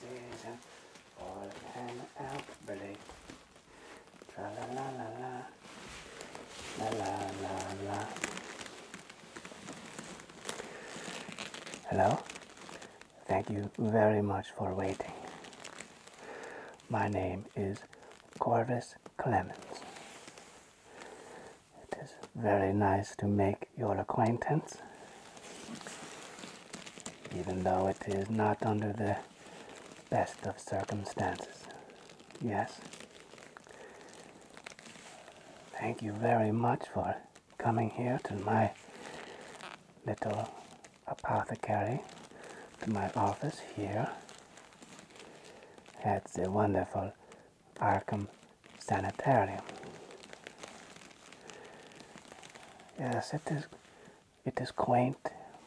season for an outbreak. La la la la la la la la. Hello? Thank you very much for waiting. My name is Corvus Clemens. It is very nice to make your acquaintance, even though it is not under the best of circumstances. Yes. Thank you very much for coming here to my little apothecary, to my office here at the wonderful Arkham Sanitarium. Yes, it is quaint.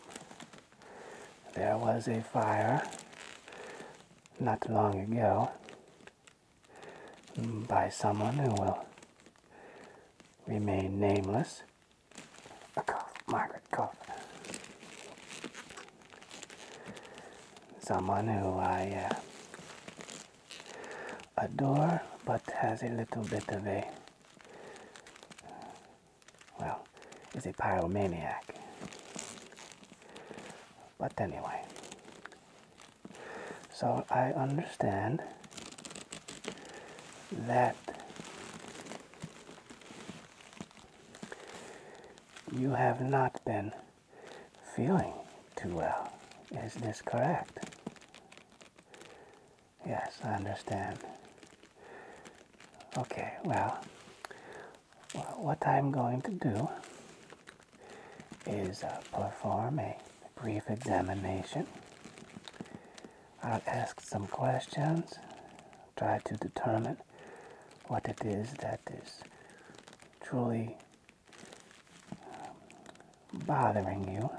There was a fire not long ago by someone who will remain nameless. A cough, Margaret, cough. Someone who I adore, but has a little bit of a, well, is a pyromaniac. But anyway, so I understand that you have not been feeling too well. Is this correct? Yes, I understand. Okay, well, what I'm going to do is perform a brief examination. I'll ask some questions, try to determine what it is that is truly bothering you,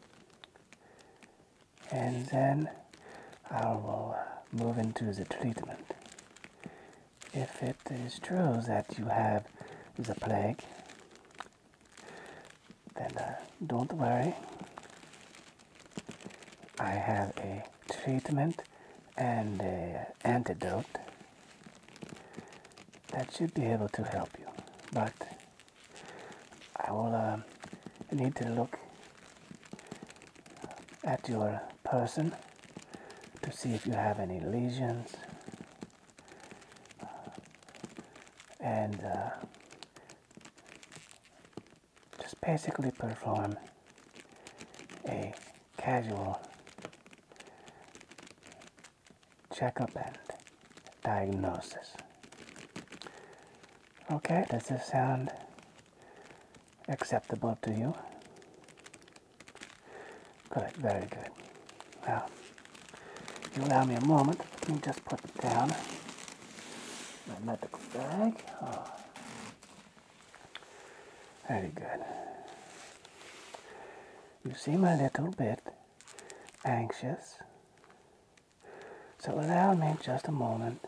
and then I will move into the treatment. If it is true that you have the plague, then don't worry. I have a treatment and an antidote that should be able to help you. But I will need to look at your person to see if you have any lesions, and just basically perform a casual checkup and diagnosis. Okay, does this sound acceptable to you? Good, very good. Well, if you allow me a moment, let me just put down my medical bag. Oh. Very good. You seem a little bit anxious, so allow me just a moment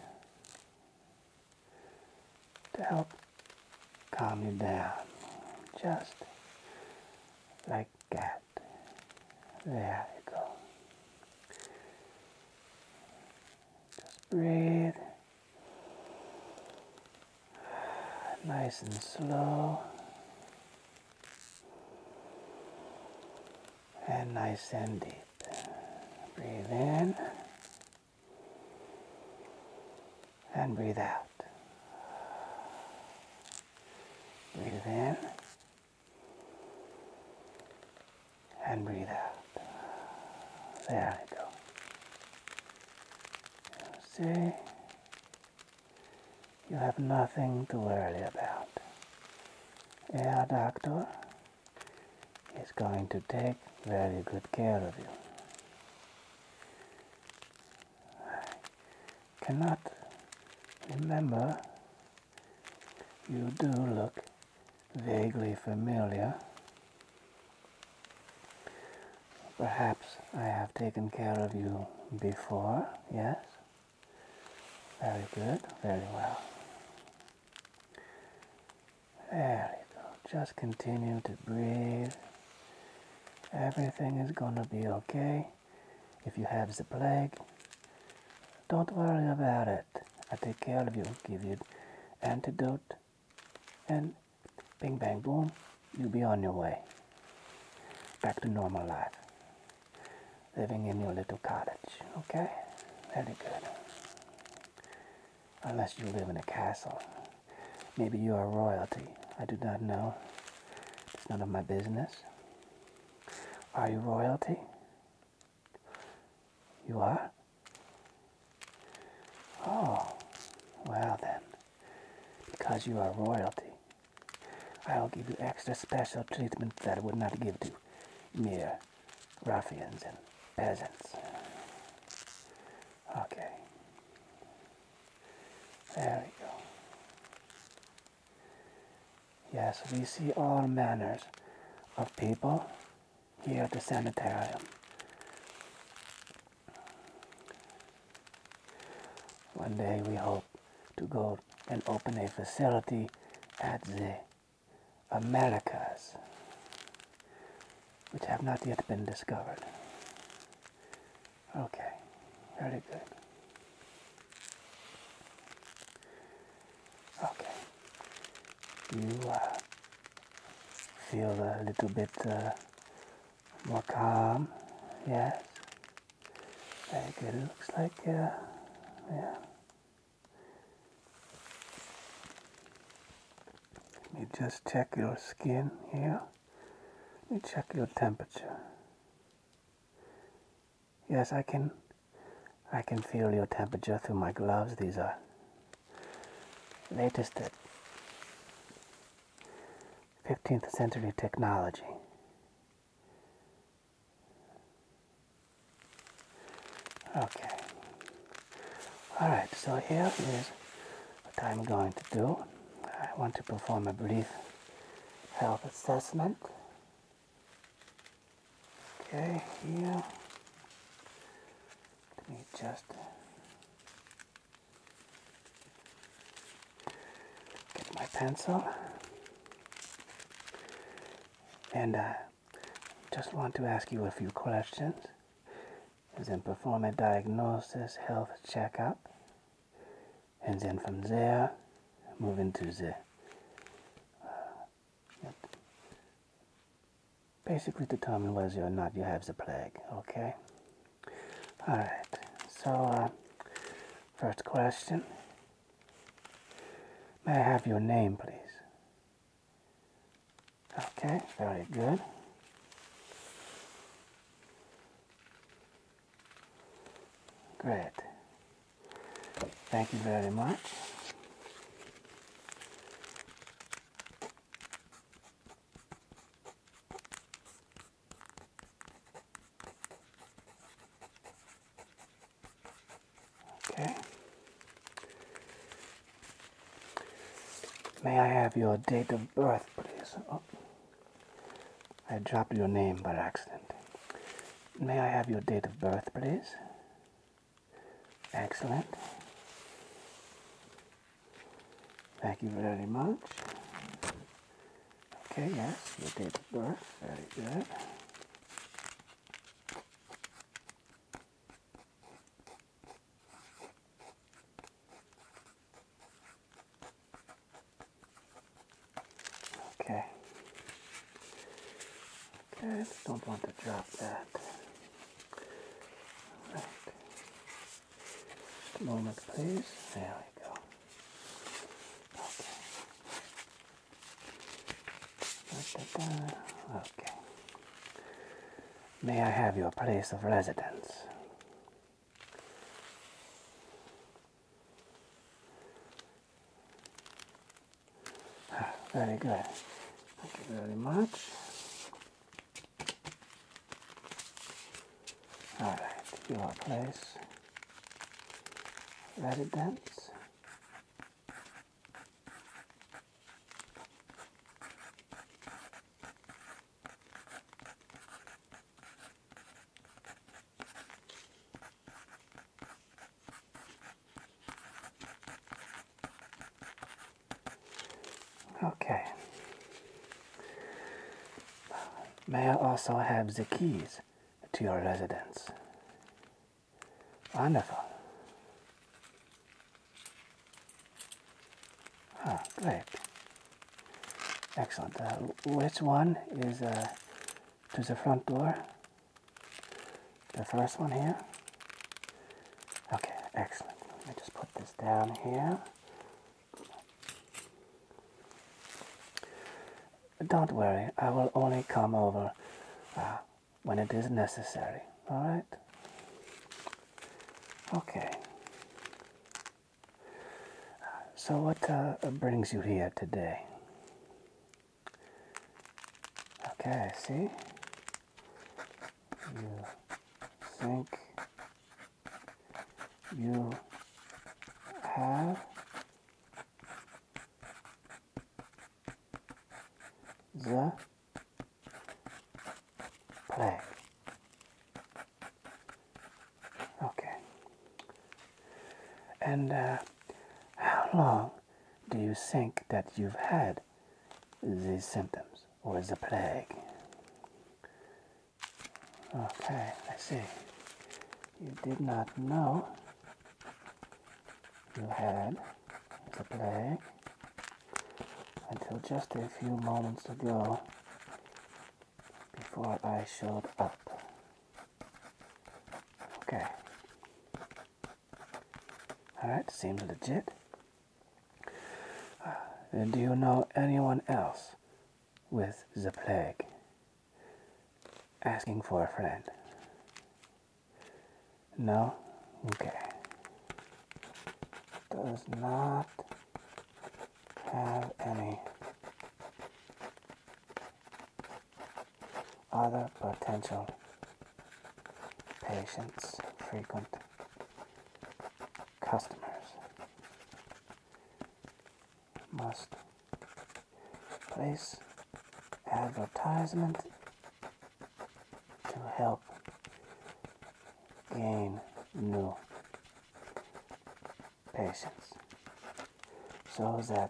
to help calm you down. Just like that. There you go. Just breathe. Nice and slow. And nice and deep. Breathe in. And breathe out. Breathe in. And breathe out. There you go. See? You have nothing to worry about. Our doctor is going to take very good care of you. I cannot remember. You do look vaguely familiar. Perhaps I have taken care of you before, yes? Very good, very well. There you go. Just continue to breathe. Everything is going to be okay. If you have the plague, don't worry about it. I'll take care of you, give you antidote, and bing bang boom, you'll be on your way. Back to normal life. Living in your little cottage, okay? Very good. Unless you live in a castle. Maybe you are royalty. I do not know. It's none of my business. Are you royalty? You are? Oh, well then. Because you are royalty, I'll give you extra special treatment that I would not give to mere ruffians and peasants. Okay. There we go. Yes, we see all manners of people here at the sanitarium. One day we hope to go and open a facility at the Americas, which have not yet been discovered. Okay, very good. Okay, you feel a little bit more calm, yes? Very good, it looks like, yeah. Let me just check your skin here. Let me check your temperature. Yes, I can feel your temperature through my gloves. These are latest 15th century technology. Okay. Alright, so here is what I'm going to do. I want to perform a brief health assessment. Okay, here. Let me just get my pencil. And I just want to ask you a few questions. And then perform a diagnosis, health checkup. And then from there, move into the basically determine whether or not you have the plague, okay? Alright, so first question. May I have your name, please? Okay, very good. Great. Thank you very much. Okay. May I have your date of birth, please? Oh, I dropped your name by accident. May I have your date of birth, please? Excellent. Thank you very much. Okay, yes, your date of birth. Very good. Okay. Okay, don't want to drop that. Right. Just a moment, please. There we go. Okay. Okay. May I have your place of residence? Very good. Thank you very much. Alright, your place of residence. Okay. May I also have the keys to your residence? Wonderful. Ah, great. Excellent. Which one is to the front door? The first one here? Okay, excellent. Let me just put this down here. Don't worry, I will only come over when it is necessary, all right? Okay. So what brings you here today? Okay, see? You think you have the plague. Okay. And how long do you think that you've had these symptoms or the plague? Okay, I see. You did not know you had the plague until just a few moments ago before I showed up. Okay. Alright, seems legit. Do you know anyone else with the plague? Asking for a friend. No? Okay. Does not have any other potential patients, frequent customers. Must place advertisement to help gain new patients so that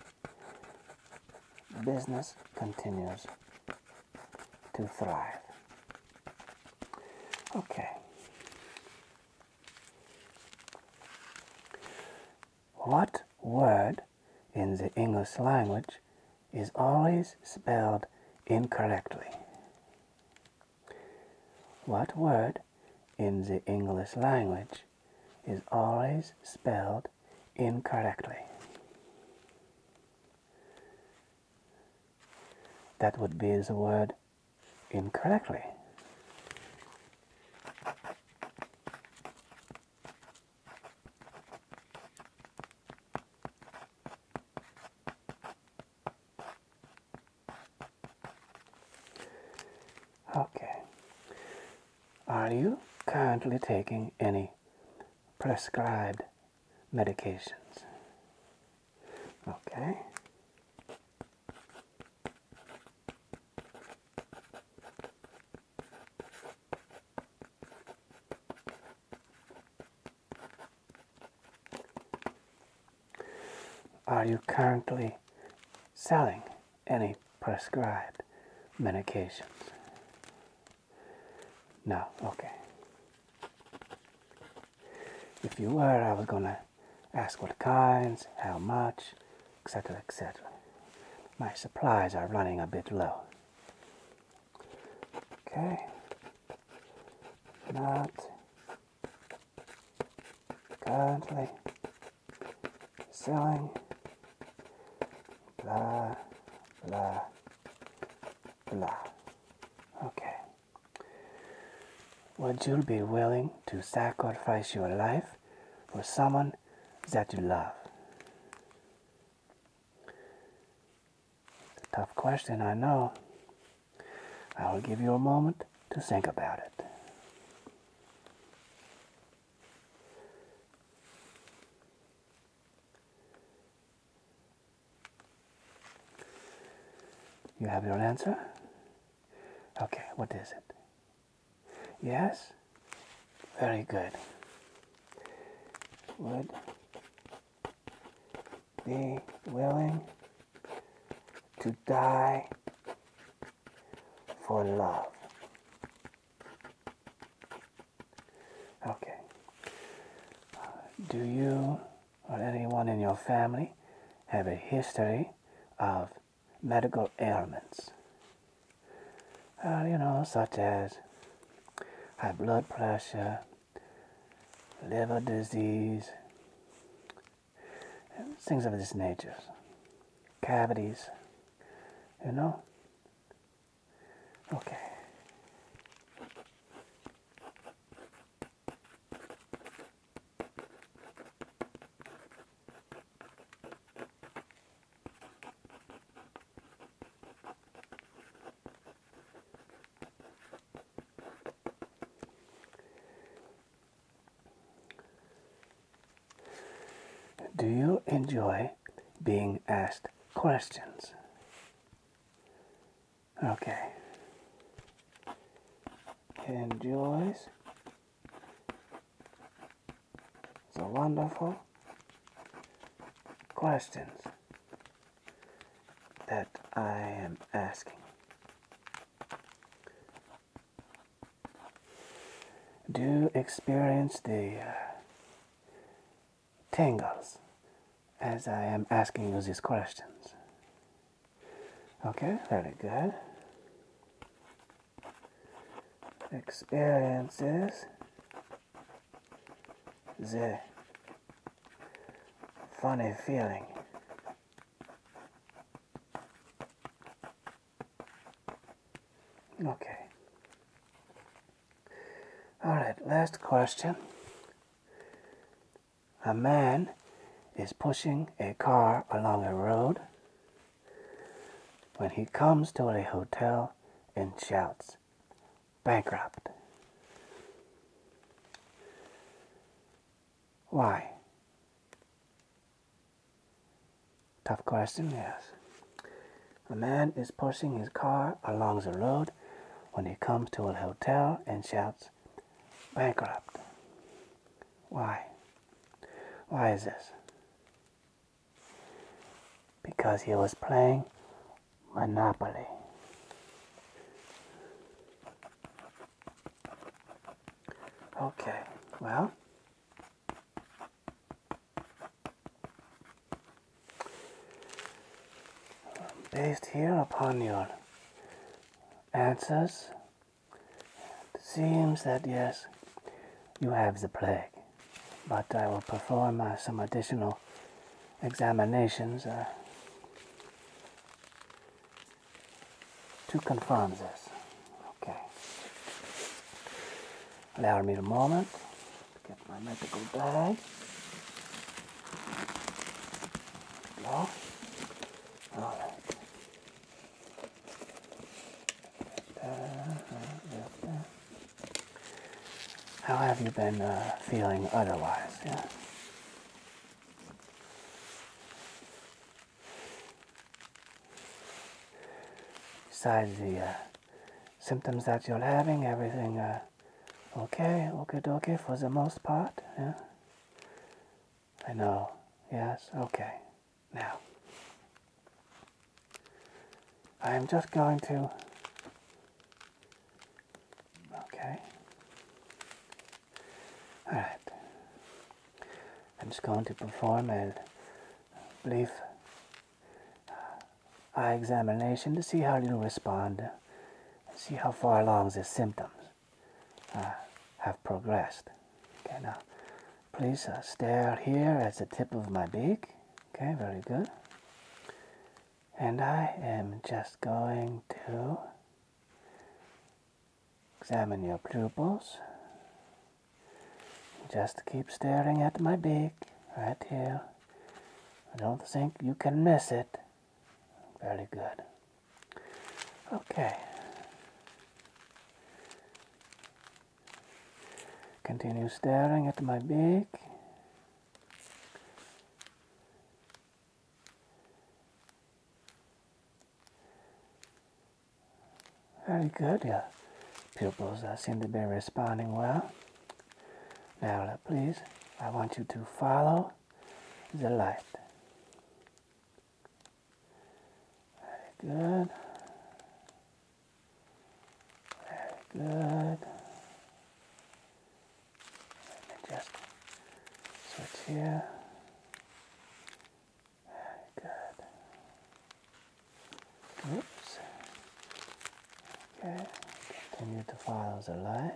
business continues to thrive. Okay. What word in the English language is always spelled incorrectly? What word in the English language is always spelled incorrectly? That would be the word incorrectly. Okay. Are you currently taking any prescribed medications? Okay. Are you currently selling any prescribed medications? No, okay. If you were, I was going to ask what kinds, how much, etc., etc. My supplies are running a bit low. Okay. Not currently selling, blah, blah, blah. Okay. Would you be willing to sacrifice your life for someone that you love? It's a tough question, I know. I will give you a moment to think about it. You have your answer? Okay, what is it? Yes? Very good. Would be willing to die for love. Okay. Do you or anyone in your family have a history of medical ailments, such as high blood pressure, liver disease, and things of this nature, cavities, Okay. Do you enjoy being asked questions? Okay. Enjoys the wonderful questions that I am asking. Do you experience the tingles as I am asking you these questions? Okay, very good. Experiences the funny feeling. Okay. All right, last question. A man is pushing a car along a road when he comes to a hotel and shouts, "Bankrupt." Why? Tough question, yes. A man is pushing his car along the road when he comes to a hotel and shouts, "Bankrupt." Why? Why is this? Because he was playing Monopoly. Okay, well, based here upon your answers, it seems that yes, you have the plague, but I will perform some additional examinations to confirm this. Okay. Allow me a moment to get my medical bag. Go. All right. How have you been feeling otherwise? Yeah. Besides the symptoms that you're having, everything okay? Okay for the most part? Yeah? I know. Yes? Okay. Now, I am just going to... Okay. Alright. I'm just going to perform a brief eye examination to see how you respond, see how far along the symptoms have progressed. Okay, now, please stare here at the tip of my beak. Okay, very good. And I am just going to examine your pupils. Just keep staring at my beak, right here. I don't think you can miss it. Very good. Okay. Continue staring at my beak. Very good. Your pupils seem to be responding well. Now, please, I want you to follow the light. Very good. Very good. Let me just switch here. Very follows the light.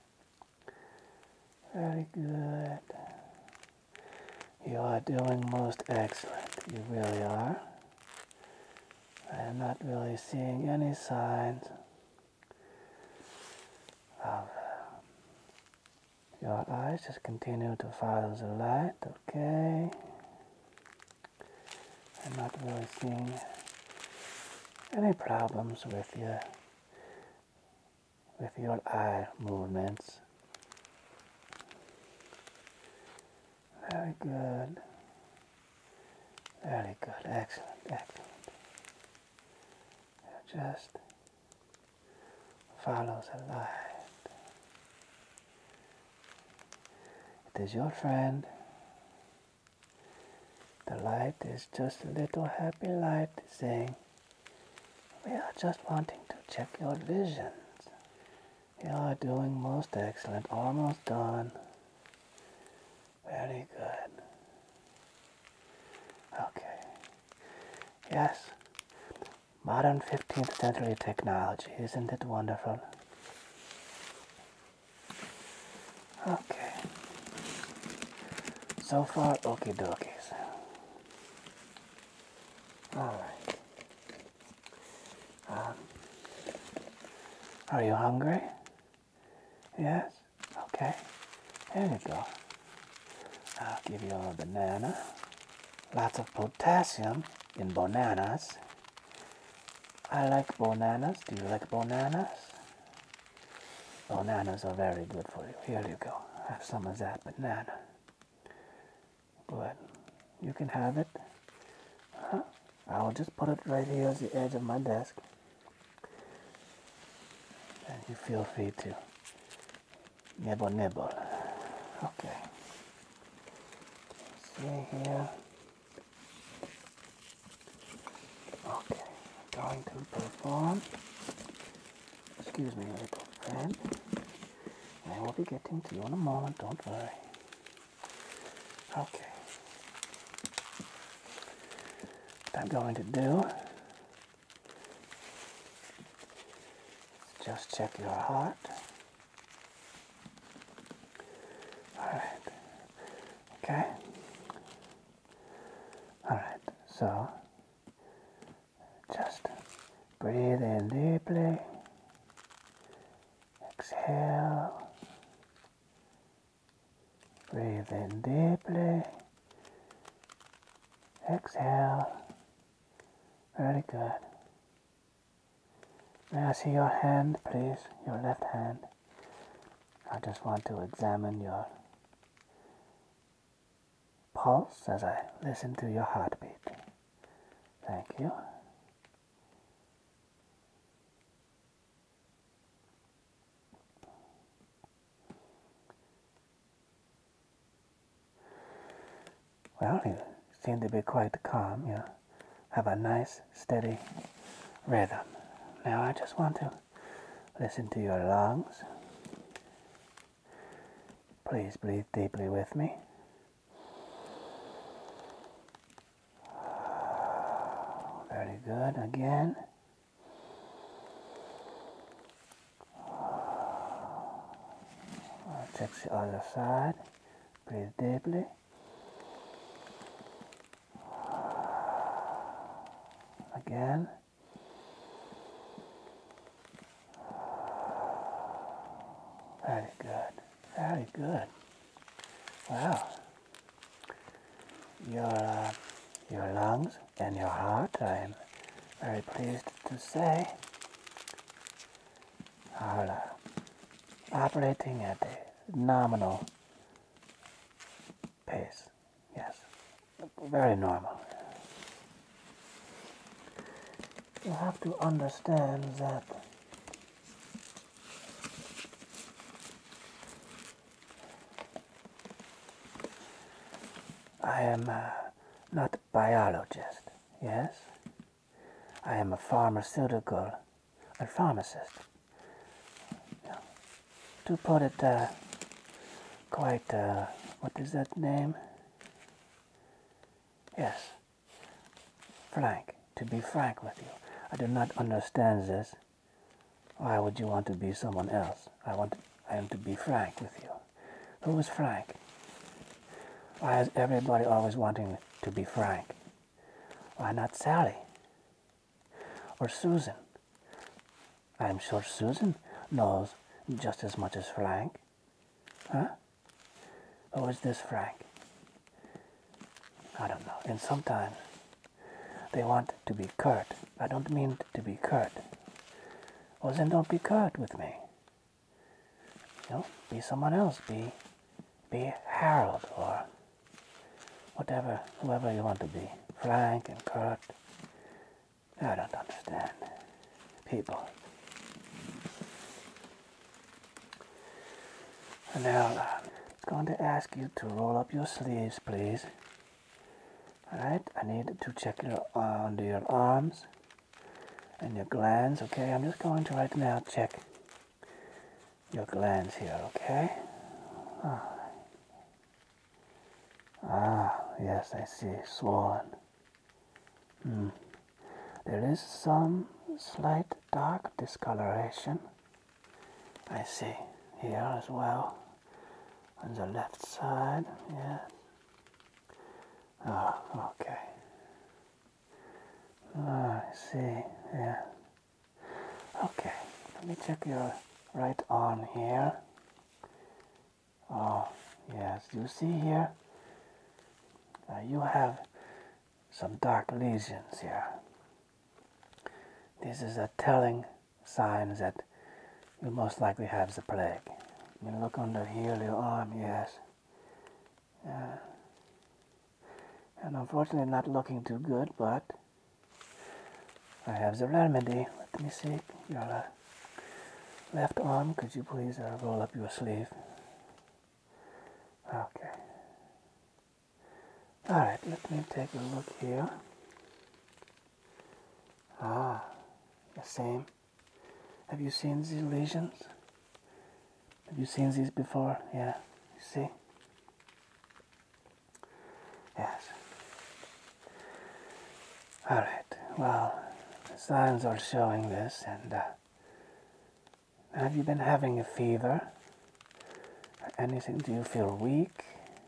Very good. You are doing most excellent. You really are. I am not really seeing any signs of your eyes. Just continue to follow the light, okay? I'm not really seeing any problems with your eye movements. Very good. Very good. Excellent. Excellent. Just follow the light. It is your friend. The light is just a little happy light saying, we are just wanting to check your visions. You are doing most excellent. Almost done. Very good. Okay. Yes. Modern 15th century technology. Isn't it wonderful? Okay. So far, okie dokies. Alright. Are you hungry? Yes? Okay. Here you go. I'll give you a banana. Lots of potassium in bananas. I like bananas. Do you like bananas? Bananas are very good for you. Here you go. Have some of that banana. Good. You can have it. I'll just put it right here at the edge of my desk. And you feel free to nibble, nibble. Okay. Let's see here. Okay. Going to perform. Excuse me, little friend. I will be getting to you in a moment. Don't worry. Okay. What I'm going to do is just check your heart. Alright. Okay. Alright, so just breathe in deeply. Exhale. Breathe in deeply. Exhale. Very good. May I see your hand, please? Your left hand. I just want to examine your pulse as I listen to your heartbeat. Thank you. Well, you seem to be quite calm. You have a nice, steady rhythm. Now I just want to listen to your lungs. Please breathe deeply with me. Very good. Again. Check the other side. Breathe deeply. Again. Very good. Very good. Wow. Your lungs and your heart, I am very pleased to say, are operating at a nominal pace. Yes. Very normal. You have to understand that I am not a biologist, yes? I am a pharmaceutical, a pharmacist. Yeah. To put it quite, what is that name? Yes, frank, to be frank with you. I do not understand this Why would you want to be someone else? I am to be frank with you. Who is Frank? Why is everybody always wanting to be frank? Why not Sally? Or Susan? I'm sure Susan knows just as much as Frank. Huh? Who is this Frank? I don't know. And sometimes they want to be curt. I don't mean to be curt. Well, then don't be curt with me. Be someone else. Be Harold or whatever, whoever you want to be. Frank and Kurt. I don't understand people. And now, I'm going to ask you to roll up your sleeves, please. Alright, I need to check under your arms and your glands, okay? I'm just going to right now check your glands here, okay? Yes, I see, swollen. There is some slight dark discoloration. I see here as well, on the left side, yes. Okay. I see, yeah. Okay, let me check your right arm here. Oh, yes, you see here? You have some dark lesions here. This is a telling sign that you most likely have the plague. You look under here, your arm, yes. And unfortunately not looking too good, but I have the remedy. Let me see. Your left arm, could you please roll up your sleeve? Okay. Alright, let me take a look here. The same. Have you seen these lesions? Have you seen these before? Yeah, you see? Yes. Alright, well, the signs are showing this, and have you been having a fever? Anything? Do you feel weak?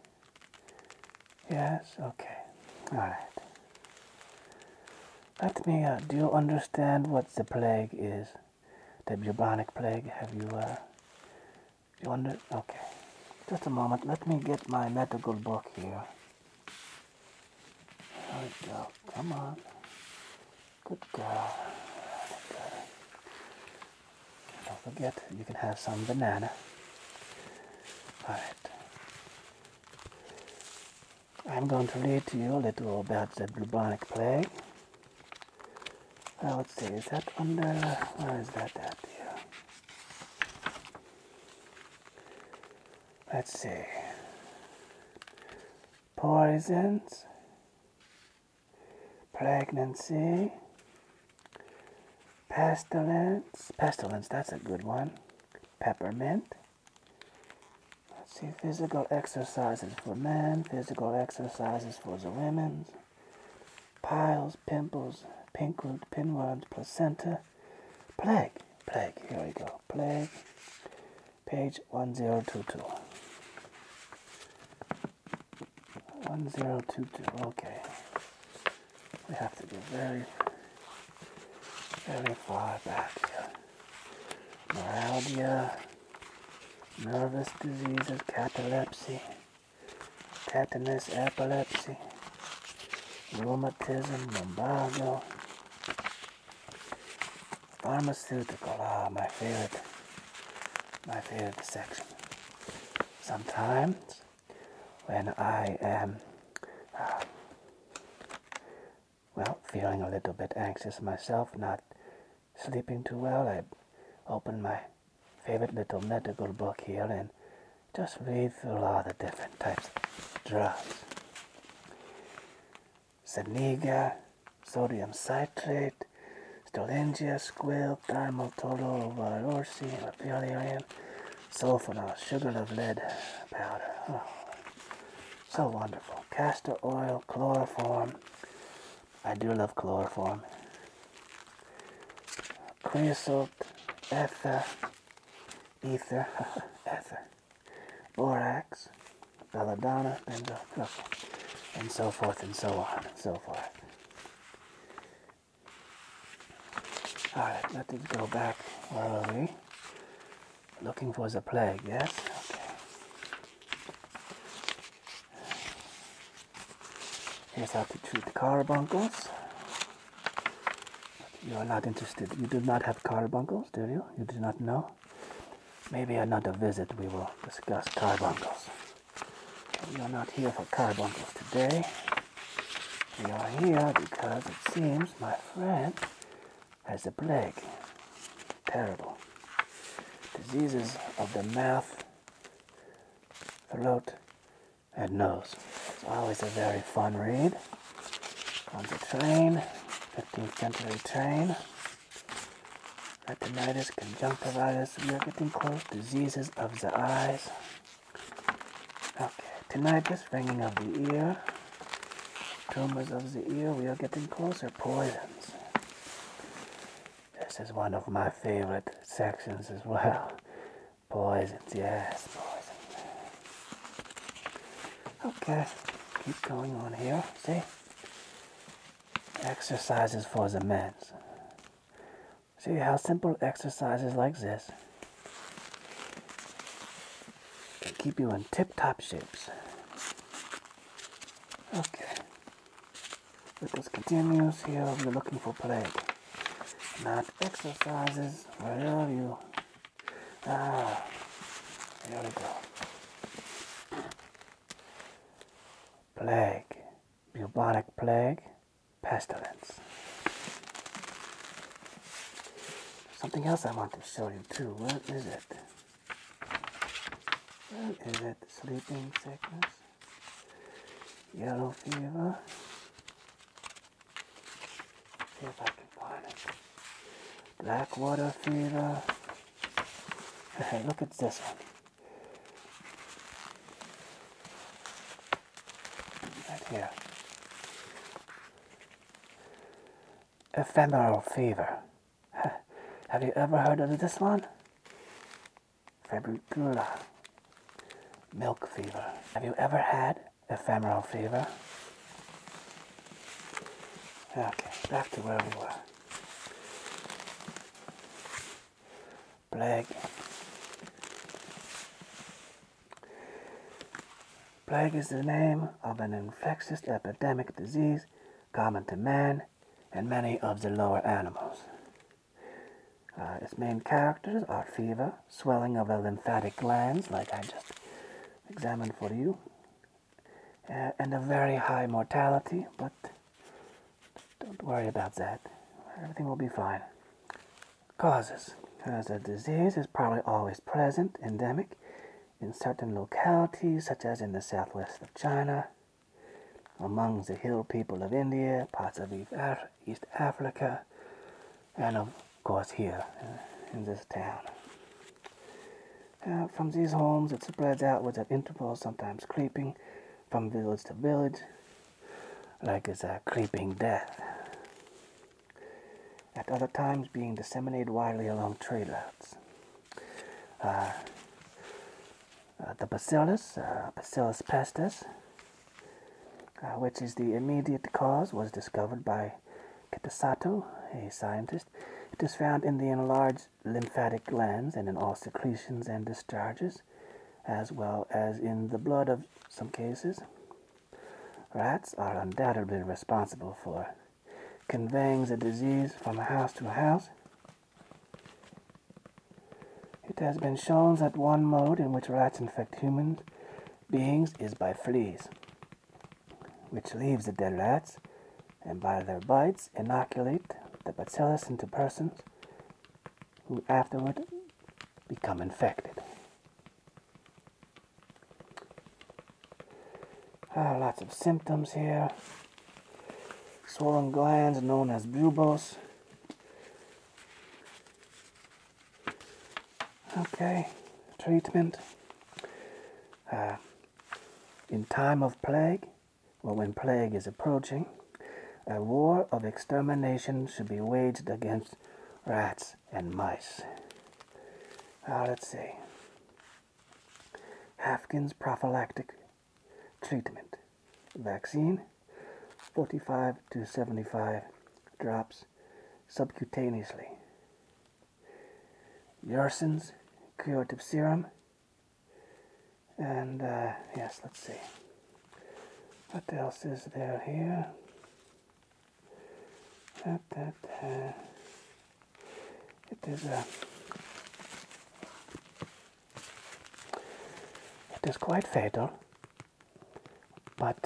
Yes? Okay. Alright. Let me, do you understand what the plague is? The bubonic plague? Have you, okay. Just a moment. Let me get my medical book here. There we go. Come on. Good girl. Good. Don't forget, you can have some banana. Alright. I'm going to read to you a little about the bubonic plague. Let's see, is that under, where is that at here? Let's see. Poisons, pregnancy, pestilence, that's a good one. Peppermint. Let's see, physical exercises for men, physical exercises for the women. Piles, pimples, pink root, pinworms, placenta, plague, here we go, plague, page 1022. 1022, okay. We have to go very, very far back here. Neuralgia, nervous diseases, catalepsy, tetanus, epilepsy, rheumatism, lumbago, pharmaceutical, my favorite section. Sometimes when I am, feeling a little bit anxious myself, not sleeping too well, I open my favorite little medical book here and just read through all the different types of drugs. Saniga, sodium citrate, Stolingia, squil, thimertolo, valorcine, valerian, sulfonal, sugar of lead powder. Oh, so wonderful. Castor oil, chloroform. I do love chloroform. Creosote, ether, ether, ether, borax, belladonna, benzo, okay, and so forth and so on and so forth. Alright, let's go back. Where are we? Looking for the plague, yes? Okay. Here's how to treat the carbuncles. You are not interested. You do not have carbuncles, do you? You do not know? Maybe another visit we will discuss carbuncles. We are not here for carbuncles today. We are here because it seems my friend has a plague. Terrible. Diseases of the mouth, throat, and nose. It's always a very fun read. On the train, 15th century train. Retinitis, conjunctivitis, we are getting close. Diseases of the eyes. Okay, tinnitus, ringing of the ear. Tumors of the ear, we are getting closer. Poisons. This is one of my favorite sections as well. Poisons, yes, poison. Okay, keep going on here. See? Exercises for the men. See how simple exercises like this can keep you in tip-top shapes. Okay. But this continues here. We're looking for plague. Not exercises. Where are you? Ah, here we go. Plague. Bubonic plague. Pestilence. Something else I want to show you too. What is it? What is it? Sleeping sickness. Yellow fever. See if I can find it. Black water fever. Look at this one. Right here. Ephemeral fever. Have you ever heard of this one? Februcula. Milk fever. Have you ever had ephemeral fever? Okay, back to where we were. Plague. Plague is the name of an infectious epidemic disease common to man and many of the lower animals. Its main characters are fever, swelling of the lymphatic glands, like I just examined for you, and a very high mortality, but don't worry about that. Everything will be fine. Causes. The disease is probably always present, endemic, in certain localities, such as in the southwest of China, among the hill people of India, parts of East Africa, and of course here in this town. From these homes, it spreads outwards at intervals, sometimes creeping from village to village, like it's a creeping death. At other times, being disseminated widely along trade routes. The bacillus, Bacillus pestis, which is the immediate cause, was discovered by Kitasato, a scientist. It is found in the enlarged lymphatic glands and in all secretions and discharges, as well as in the blood of some cases. Rats are undoubtedly responsible for conveying the disease from house to house. It has been shown that one mode in which rats infect human beings is by fleas, which leaves the dead rats, and by their bites inoculate the bacillus into persons who afterward become infected. Lots of symptoms here. Swollen glands known as buboes. Okay, treatment. In time of plague, or when plague is approaching, a war of extermination should be waged against rats and mice. Let's see. Hafkin's prophylactic treatment. Vaccine, 45 to 75 drops subcutaneously. Yerson's curative serum. And, yes, let's see. What else is there here? It is quite fatal, but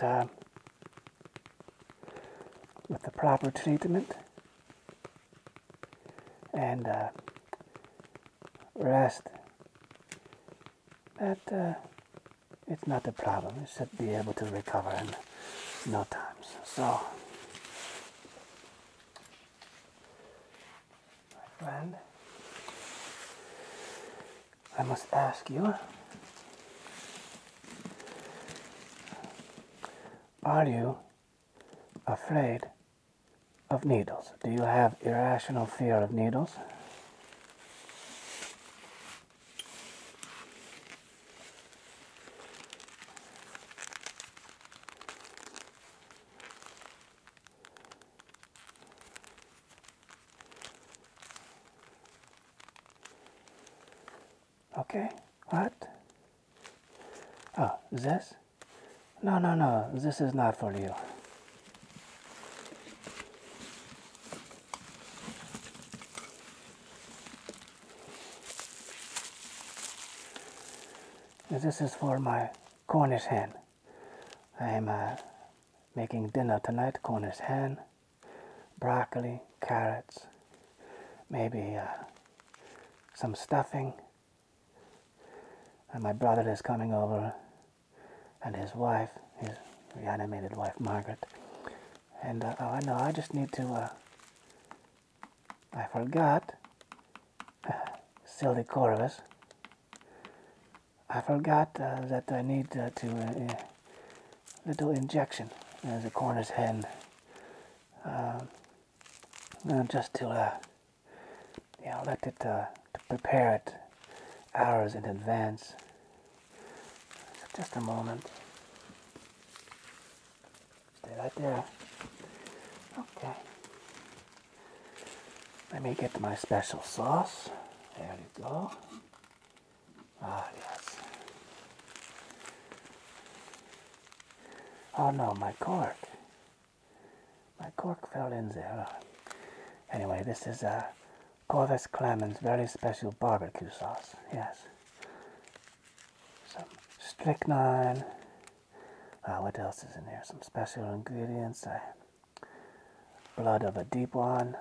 with the proper treatment and rest, it's not a problem. You should be able to recover in no time. So, my friend, I must ask you, are you afraid of needles? Do you have irrational fear of needles? Okay, what? Oh, this? No, this is not for you. This is for my Cornish hen. I am making dinner tonight, Cornish hen, broccoli, carrots, maybe some stuffing. And my brother is coming over, and his wife, his reanimated wife, Margaret. And, oh, I know, I just need to, I forgot, silly Corvus, I forgot that I need to, little injection as a Cornish hen, just to, let it, to prepare it hours in advance. So just a moment. Stay right there. Okay. Let me get my special sauce. There you go. Ah, yes. Oh no, my cork. My cork fell in there. Anyway, this is Corvus Clemens' very special barbecue sauce. Yes. Some strychnine. What else is in there? Some special ingredients. Blood of a deep one.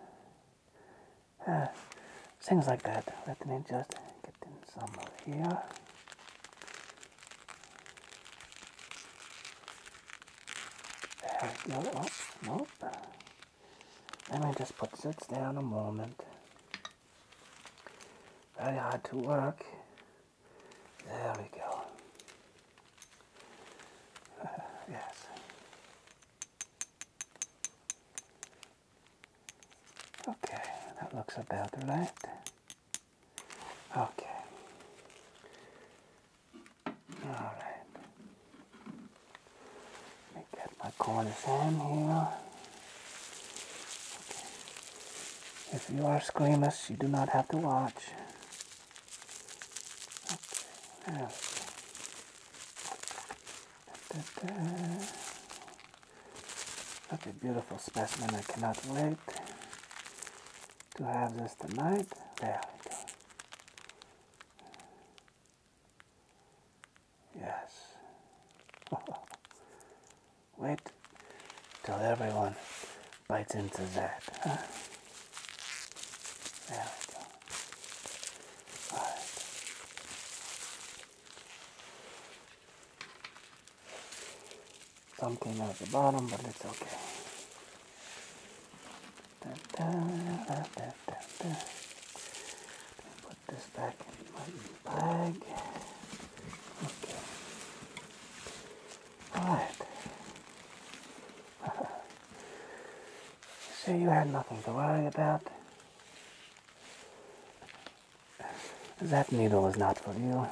Things like that. Let me just get in some of here. There we go. Oh, nope. Let me just put this down a moment. Very hard to work. There we go. Yes. Okay, that looks about right. Okay. All right. Let me get my Cornish hen here. Okay. If you are squeamish, you do not have to watch. Okay. There we go. Such a beautiful specimen. I cannot wait to have this tonight. There we go. Yes. Wait till everyone bites into that. Huh? There we go. All right. Some came out the bottom, but it's okay. Put this back in my bag. Okay. Alright. See, you had nothing to worry about. That needle is not for you.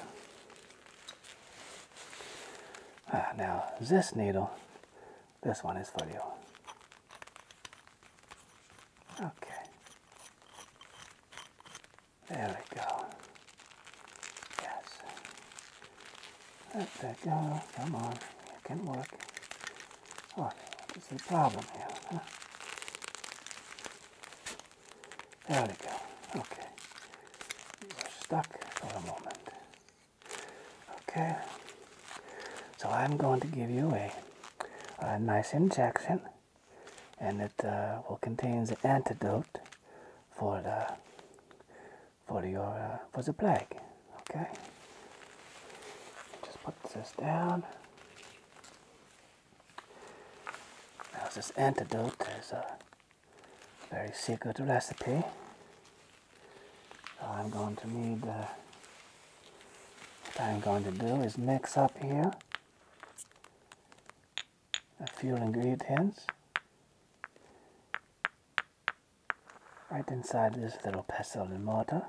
Now, this needle, this one is for you. Okay. There we go. Yes. Let that go. Come on. It can work. What is the problem here? Huh? There we go. Okay. You're stuck for a moment. Okay. So I'm going to give you a nice injection, and it will contain the antidote for the plague. Okay. Just put this down. Now this antidote is a very secret recipe. So I'm going to need. What I'm going to do is mix up here a few ingredients right inside this little pestle and mortar.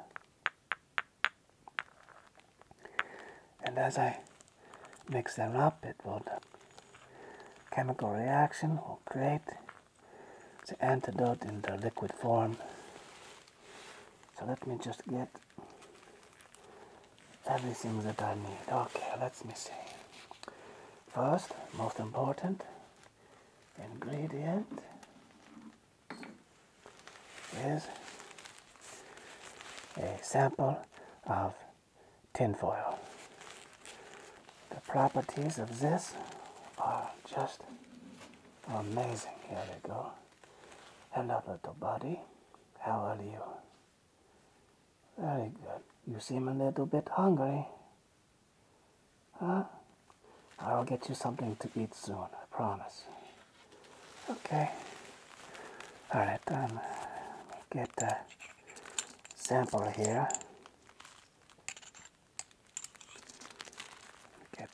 And as I mix them up, the chemical reaction will create the antidote in the liquid form. So let me just get everything that I need. Okay, let me see. First, most important ingredient is a sample of tinfoil. The properties of this are just amazing. Here we go. Hello, little buddy. How are you? Very good. You seem a little bit hungry. Huh? I'll get you something to eat soon, I promise. Okay. Alright, let me get a sample here. Get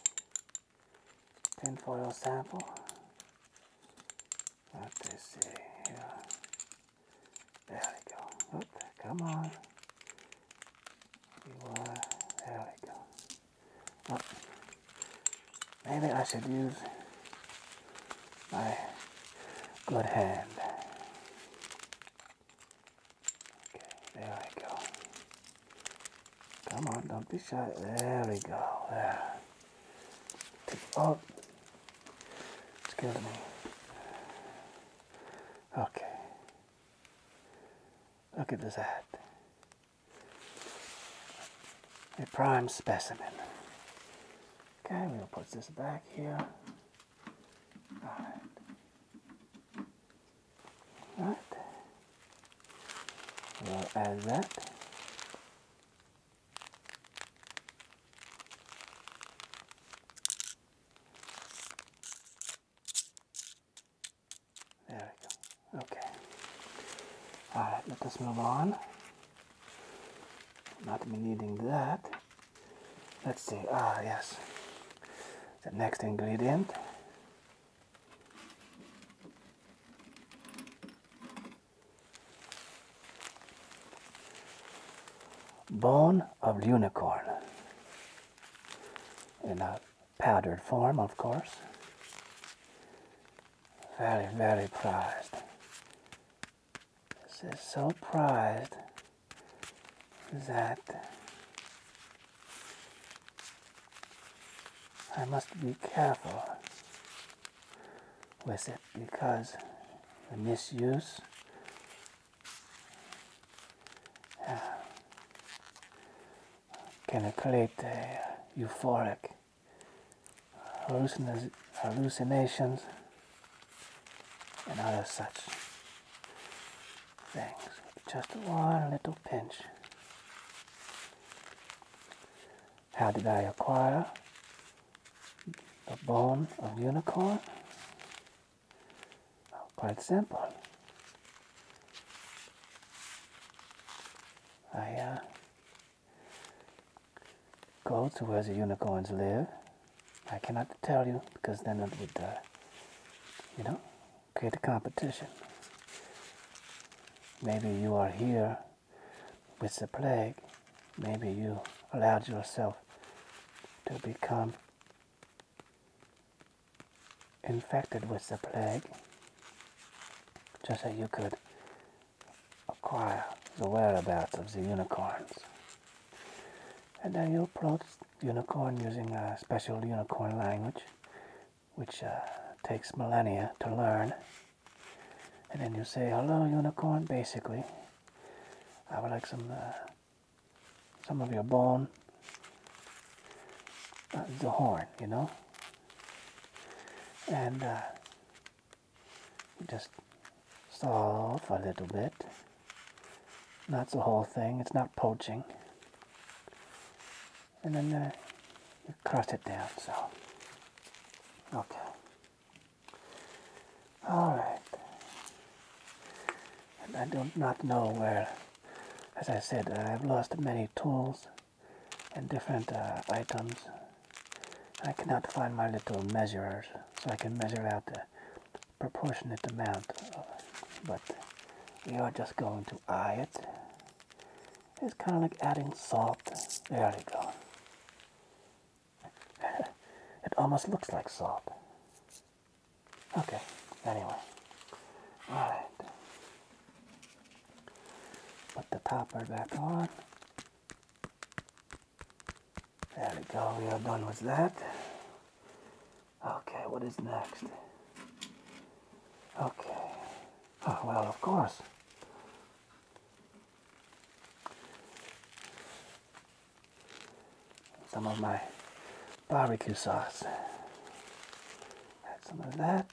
the tinfoil sample. Let us see here. There we go. Oop, come on. There we go. Oh, maybe I should use my good hand. Okay, there we go. Come on, don't be shy. There we go. There. Oh, excuse me. Okay. Look at that. A prime specimen. Okay, we'll put this back here. Alright. Alright. We'll add that. There we go. Okay. Alright, let us move on. Not me needing that. Let's see. Yes. The next ingredient. Bone of unicorn. In a powdered form, of course. Very, very prized. This is so prized that I must be careful with it, because the misuse can create euphoric hallucinations and other such things. Just one little pinch. How did I acquire the bone of unicorn? Well, quite simple. I go to where the unicorns live. I cannot tell you, because then it would, create a competition. Maybe you are here with the plague, maybe you allowed yourself to become infected with the plague just so you could acquire the whereabouts of the unicorns. And then you approach unicorn using a special unicorn language, which takes millennia to learn. And then you say, "Hello, unicorn," basically. "I would like some of your bone." The horn, you know? And you just saw off a little bit. Not the whole thing, it's not poaching. And then you crush it down, so. Okay. Alright. And I do not know where, as I said, I've lost many tools and different items. I cannot find my little measurers, so I can measure out the proportionate amount. But we are just going to eye it. It's kind of like adding salt. There we go. It almost looks like salt. Okay, anyway. Alright. Put the topper back on. There we go, we are done with that. Okay, what is next? Okay. Oh, well, of course. Some of my barbecue sauce. Add some of that.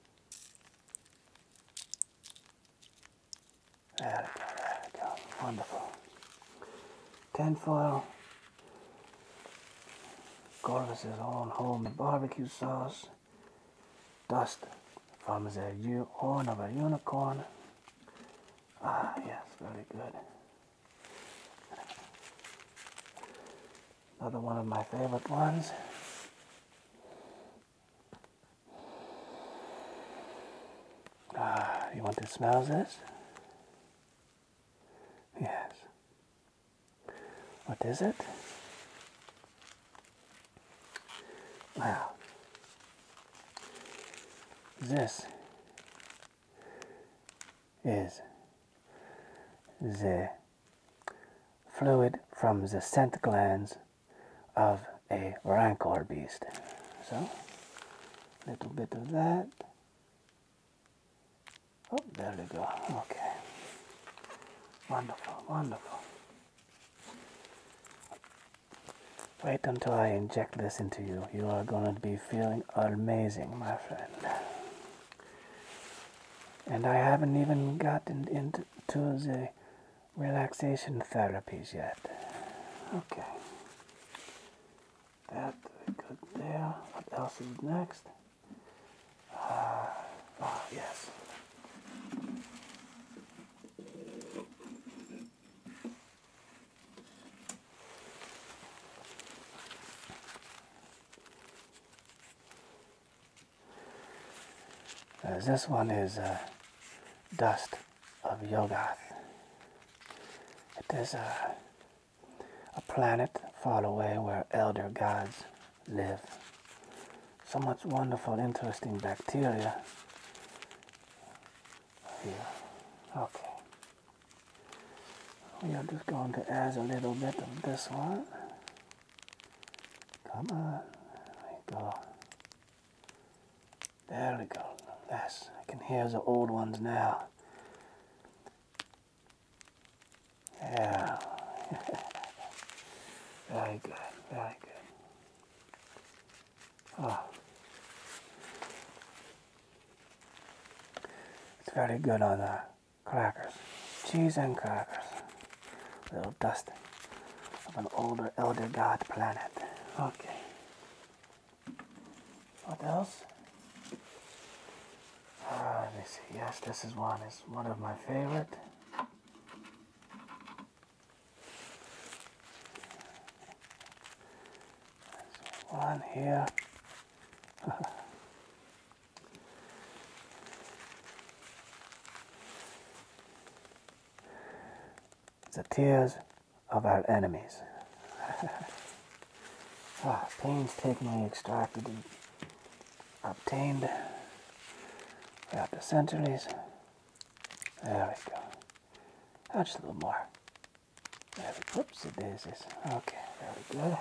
There we go. Wonderful. Tinfoil. Corvus's own homemade barbecue sauce. Dust from the horn of a unicorn. Ah, yes, very good. Another one of my favorite ones. Ah, you want to smell this? Yes. What is it? Wow. This is the fluid from the scent glands of a rancor beast. So, a little bit of that. Oh, there we go. Okay. Wonderful, wonderful. Wait until I inject this into you. You are going to be feeling amazing, my friend. And I haven't even gotten into the relaxation therapies yet. Okay. That, good there. What else is next? Yes. This one is dust of Yoggoth. It is a planet far away where elder gods live. So much wonderful, interesting bacteria here. Okay. We are just going to add a little bit of this one. Come on. There we go. There we go. Yes, I can hear the old ones now. Yeah. Very good, very good. Oh. It's very good on crackers. Cheese and crackers. A little dust of an older elder god planet. Okay. What else? Let me see. Yes, this is one. It's one of my favorite. There's one here. The tears of our enemies. Painstakingly extracted and obtained throughout the centuries. There we go. Oh, just a little more. There we go. Whoops, daisies. Okay, very good.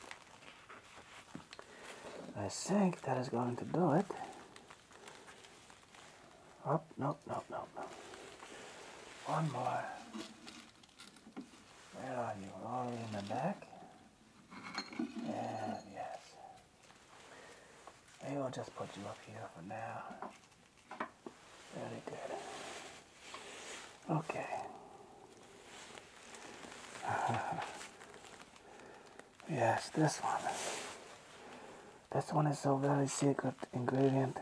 I think that is going to do it. Oh, nope. One more. Where are you? All the way in the back? And yes. Maybe we'll just put you up here for now. Very good. Okay. Yes, this one. This one is so very secret ingredient.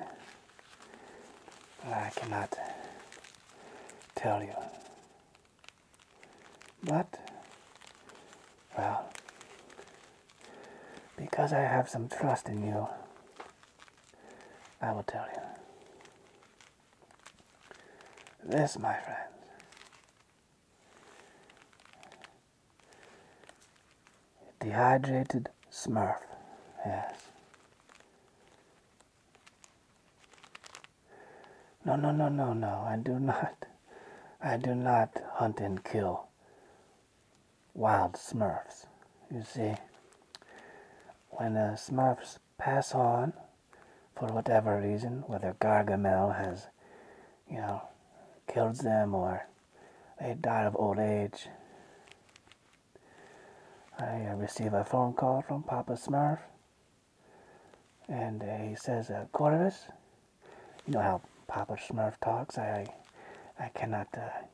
I cannot tell you. But, well, because I have some trust in you, I will tell you. This, my friends, dehydrated Smurf. Yes. No. I do not hunt and kill wild Smurfs. You see, when the Smurfs pass on, for whatever reason, whether Gargamel has, killed them or they died of old age, I receive a phone call from Papa Smurf, and he says, Corvus, you know how Papa Smurf talks. I cannot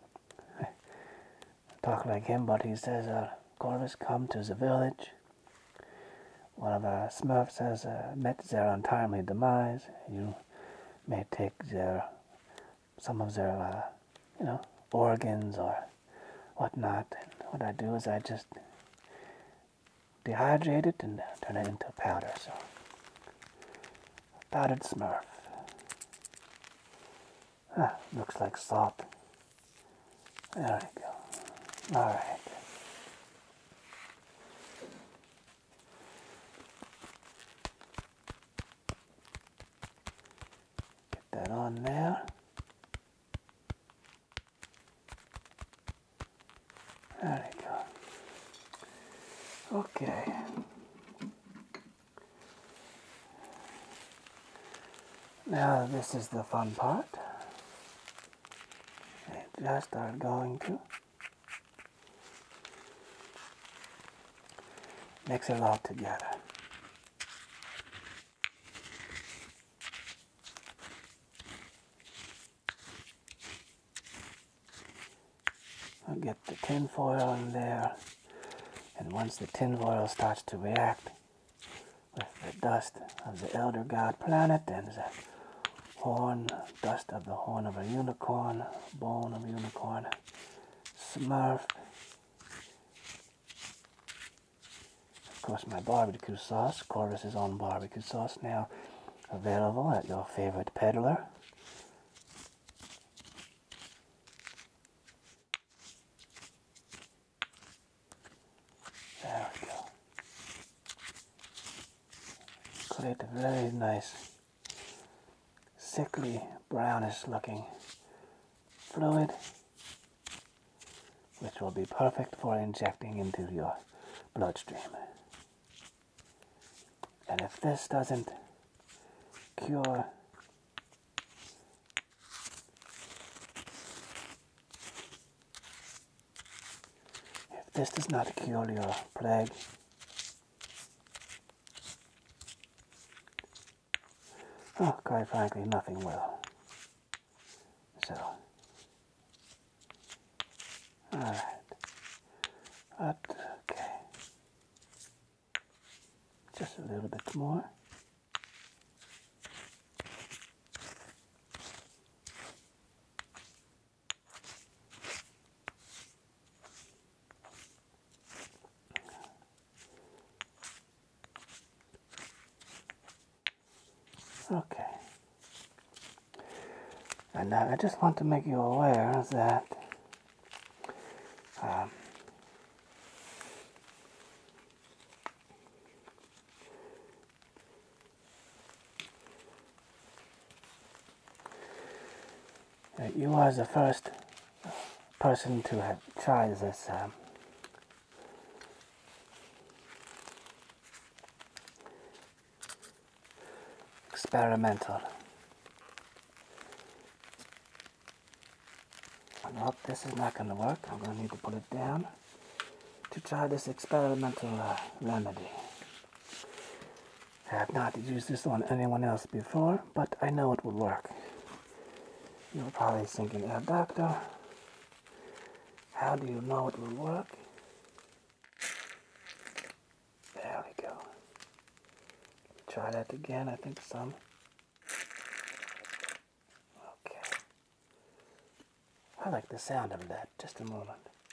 talk like him, but he says, Corvus, come to the village. One of our Smurfs has met their untimely demise. You may take some of their, organs or whatnot. And what I do is I just dehydrate it and turn it into powder. So, powdered Smurf. Looks like salt. There we go. All right. Get that on there. There we go. Okay. Now this is the fun part. I just are going to mix it all together. I'll get the tin foil in there, and once the tin foil starts to react with the dust of the elder god planet and the dust of the horn of a unicorn, bone of a unicorn, Smurf, of course my barbecue sauce, Corvus's own barbecue sauce, now available at your favorite peddler. There we go. Create a very nice, sickly, brownish looking fluid, which will be perfect for injecting into your bloodstream. And if this doesn't cure if this does not cure your plague, quite frankly, nothing will. So, alright. Okay. Just a little bit more. Okay. And I just want to make you aware that You are the first person to have tried this experimental. Nope, this is not going to work. I'm going to need to put it down to try this experimental remedy. I have not used this on anyone else before, but I know it will work. You're probably thinking, doctor, how do you know it will work? There we go. Try that again, I think some. Okay. I like the sound of that. Just a moment.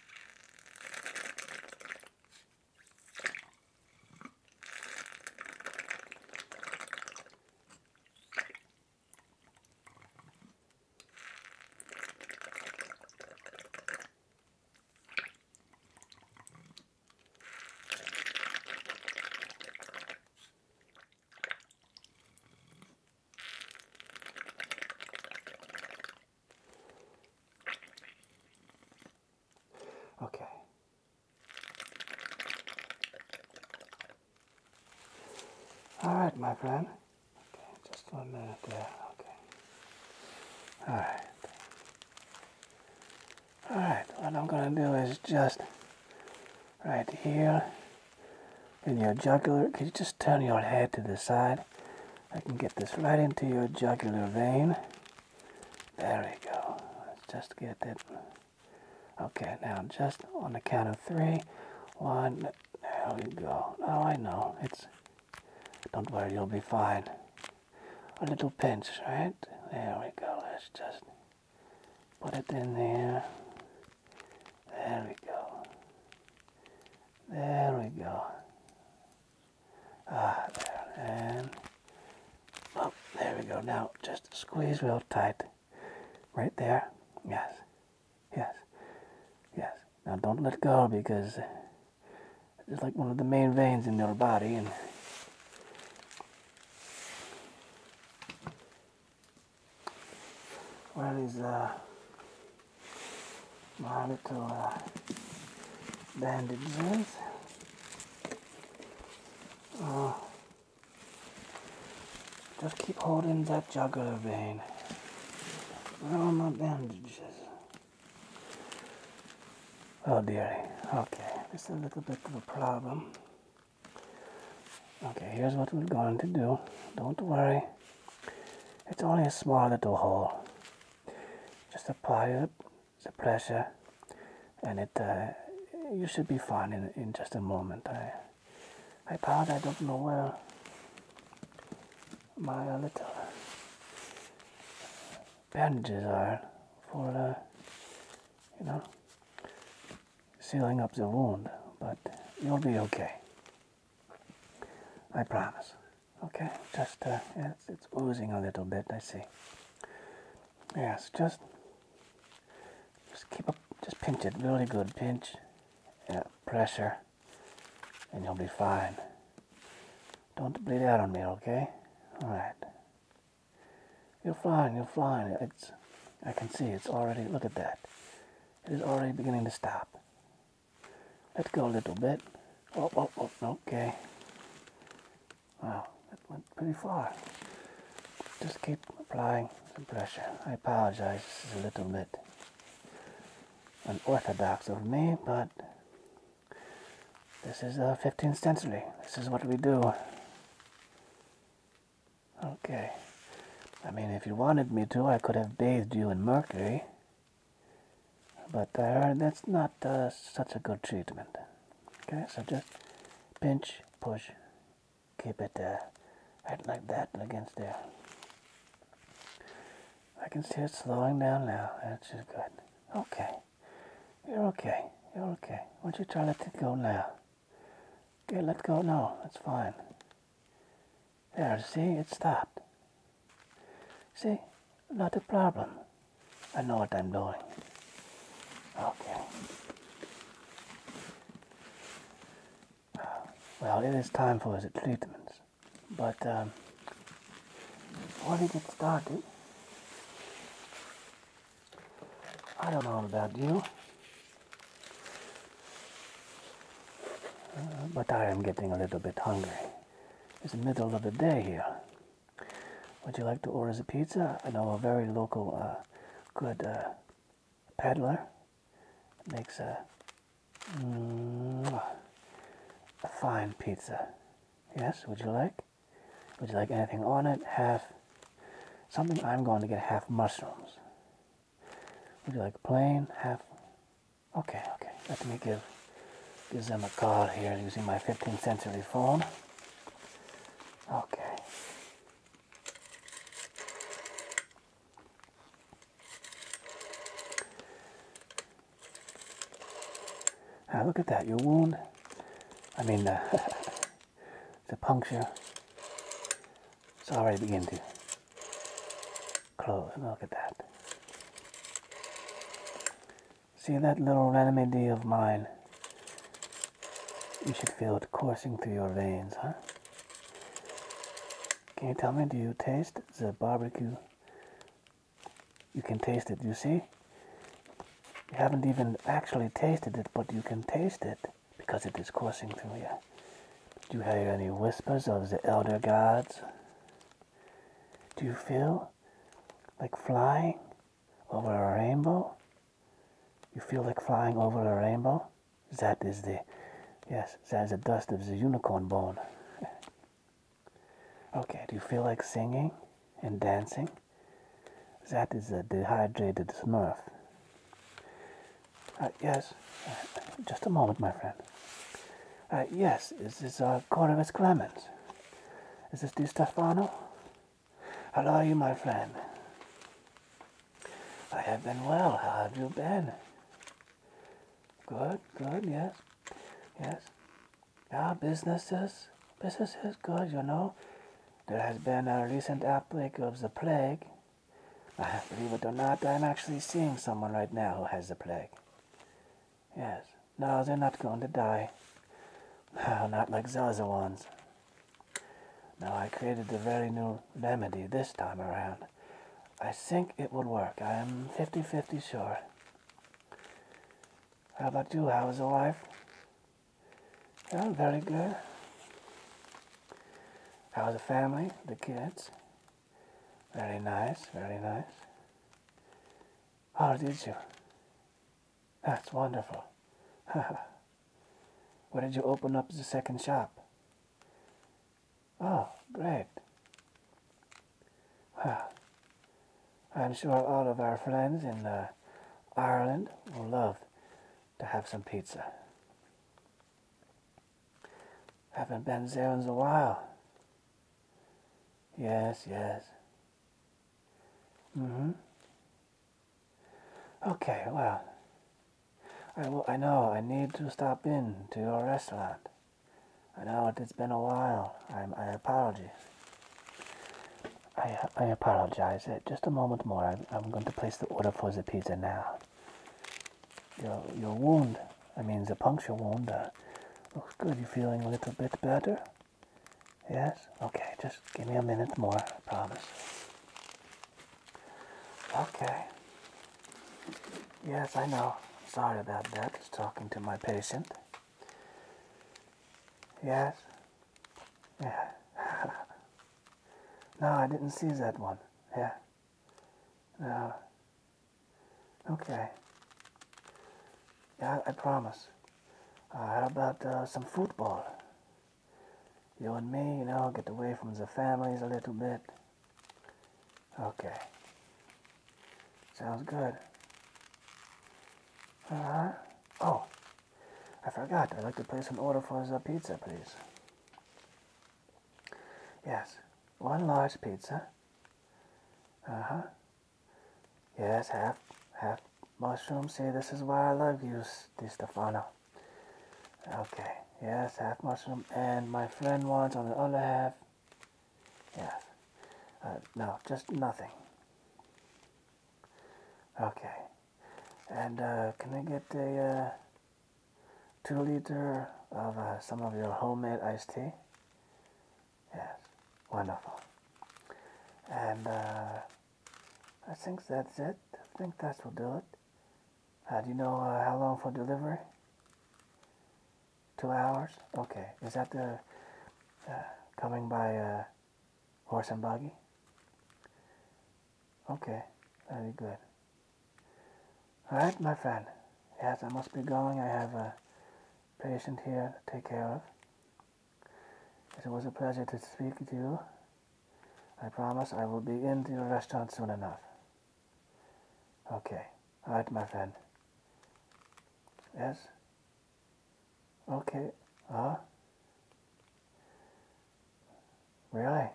Okay. All right, my friend. Okay, just 1 minute there. Okay. All right. All right, what I'm going to do is just right here in your jugular. Could you just turn your head to the side? I can get this right into your jugular vein. There we go. Let's just get it. Okay, now just on the count of 3. 1, there we go. Oh, I know. Don't worry, you'll be fine. A little pinch, right? There we go. Let's just put it in there. There we go. There we go. Ah, there. And, oh, there we go. Now, just squeeze real tight. Right there. Yes. Yes. Yes. Now, don't let go because it's like one of the main veins in your body. And where is my little bandages? Just keep holding that jugular vein. Where are my bandages? Oh dearie. Okay, this is a little bit of a problem. Okay, here's what we're going to do. Don't worry. It's only a small little hole. Just apply the pressure, and you should be fine in just a moment. I apologize. I don't know where my little bandages are for sealing up the wound, but you'll be okay. I promise. Okay, just it's oozing a little bit. I see. Yes, just keep up. Just pinch it really good. Pinch, pressure, and you'll be fine. Don't bleed out on me, okay? All right. You're fine. You're fine. I can see it's already. Look at that. It is already beginning to stop. Let go a little bit. Oh, okay. Wow, that went pretty far. Just keep applying some pressure. I apologize, this is a little bit unorthodox of me, but this is 15th century. This is what we do. Okay. I mean, if you wanted me to, I could have bathed you in mercury. But I heard that's not such a good treatment. Okay, so just pinch, push, keep it right like that against there. I can see it slowing down now. That's just good. Okay. You're okay. You're okay. Why don't you try to let it go now? Okay, let go. No, that's fine. There, see? It stopped. See? Not a problem. I know what I'm doing. Okay. Well, it is time for the treatments. But before we get started, I don't know about you, but I am getting a little bit hungry. It's the middle of the day here. Would you like to order a pizza? I know a very local, good peddler makes a fine pizza. Yes, would you like? Would you like anything on it? Half something? I'm going to get half mushrooms. Would you like plain? Half? Okay, okay. Let me give them a call here using my 15th century phone. Okay. Now look at that, your wound. I mean, the puncture. It's already beginning to close. Look at that. See that little remedy of mine? You should feel it coursing through your veins, huh? Can you tell me, do you taste the barbecue? You can taste it, you see? You haven't even actually tasted it, but you can taste it because it is coursing through you. Do you hear any whispers of the elder gods? Do you feel like flying over a rainbow? You feel like flying over a rainbow? That is the, yes, that is the dust of the unicorn bone. Okay, do you feel like singing and dancing? That is a dehydrated smurf. Yes, just a moment, my friend. Yes, is this Corvus Clemens? Is this Di Stefano? How are you, my friend? I have been well. How have you been? Good, good, yes, yes. Businesses, good, you know. There has been a recent outbreak of the plague. Believe it or not, I'm actually seeing someone right now who has the plague. Yes. No, they're not going to die. No, not like the other ones. No, I created a very new remedy this time around. I think it would work. I am 50-50 sure. How about you? How's the wife? Yeah, very good. How's the family? The kids? Very nice, very nice. Oh, did you? That's wonderful. Where did you open up the second shop? Oh, great. I'm sure all of our friends in Ireland will love to have some pizza. Haven't been there in a while. Yes, yes. Okay, well, I know I need to stop in to your restaurant. I know it's been a while. I apologize. I apologize. Just a moment more. I'm going to place the order for the pizza now. Your wound, I mean the puncture wound, looks good. You feeling a little bit better? Yes? Okay, just give me a minute more, I promise. Okay. Yes, I know. Sorry about that. Just talking to my patient. Yes? Yeah. No, I didn't see that one. Yeah. No. Okay. Yeah, I promise. How about some football? You and me, get away from the families a little bit. Okay. Sounds good. Oh, I forgot. I'd like to place an order for the pizza, please. Yes. One large pizza. Yes, half mushroom. See, this is why I love you, Di Stefano. Okay. Yes, half mushroom. And my friend wants on the other half. Yes. No, just nothing. Okay. And can I get a 2 liter of some of your homemade iced tea? Yes. Wonderful. And I think that's it. I think that will do it. Do you know how long for delivery? 2 hours? Okay. Is that the coming by horse and buggy? Okay. Very good. All right, my friend. Yes, I must be going. I have a patient here to take care of. It was a pleasure to speak to you. I promise I will be into your restaurant soon enough. Okay. All right, my friend. Yes? Okay. Really?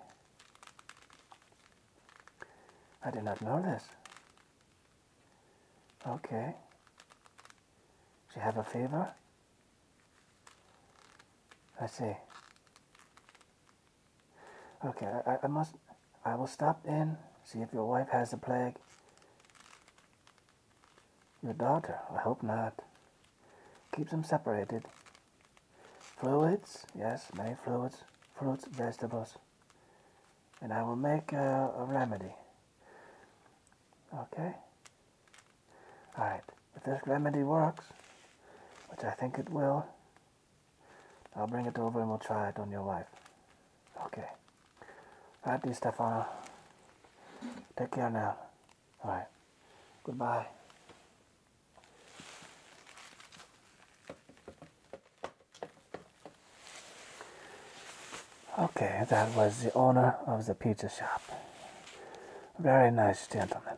I did not know this. Okay. She have a fever? I see. Okay, I will stop in, see if your wife has the plague. Your daughter? I hope not. Keep them separated. Fluids? Yes, many fluids. Fruits, vegetables. And I will make a remedy. Okay? Alright. If this remedy works, which I think it will, I'll bring it over and we'll try it on your wife. Okay. Alright, Di Stefano. Take care now. Alright. Goodbye. Okay, that was the owner of the pizza shop. Very nice gentleman.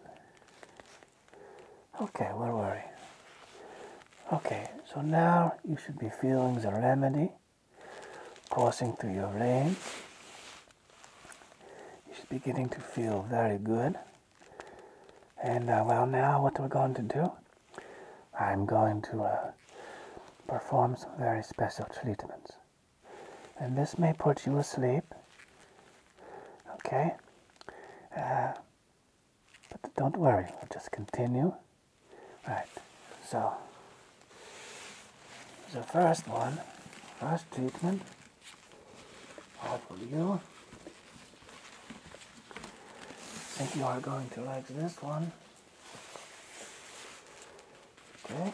Okay, where were we? Okay, so now you should be feeling the remedy coursing through your veins. You should be getting to feel very good. And well, now what we're going to do, I'm going to perform some very special treatments. And this may put you asleep. Okay? But don't worry, we'll just continue. Right, so the first treatment, all for you. I think you are going to like this one. Okay.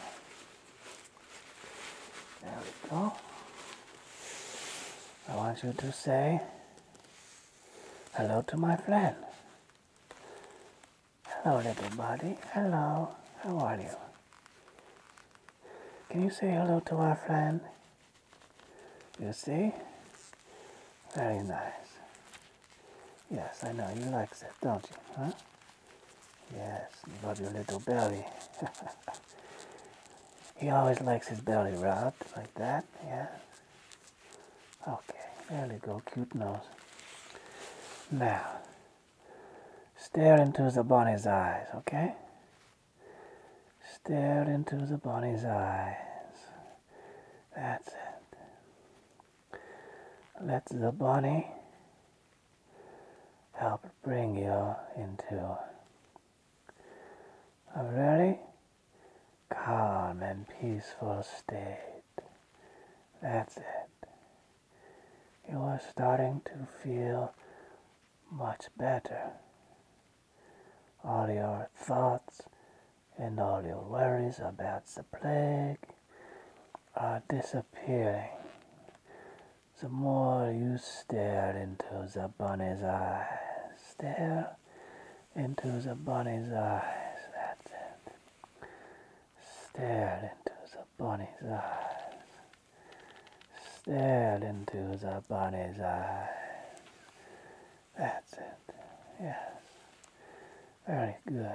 There we go. I want you to say hello to my friend. Hello, little buddy. Hello. How are you? Can you say hello to our friend? You see? Very nice. Yes, I know. You like that, don't you? Huh? Yes, you love your little belly. He always likes his belly rubbed like that, yeah? Okay, there we go, cute nose. Now, stare into the bunny's eyes, okay? Stare into the bunny's eyes. That's it. Let the bunny help bring you into a very calm and peaceful state. That's it. You are starting to feel much better. All your thoughts and all your worries about the plague are disappearing. The more you stare into the bunny's eyes, stare into the bunny's eyes, that's it. Stare into the bunny's eyes. Stare into the bunny's eyes. That's it. Yes. Very good.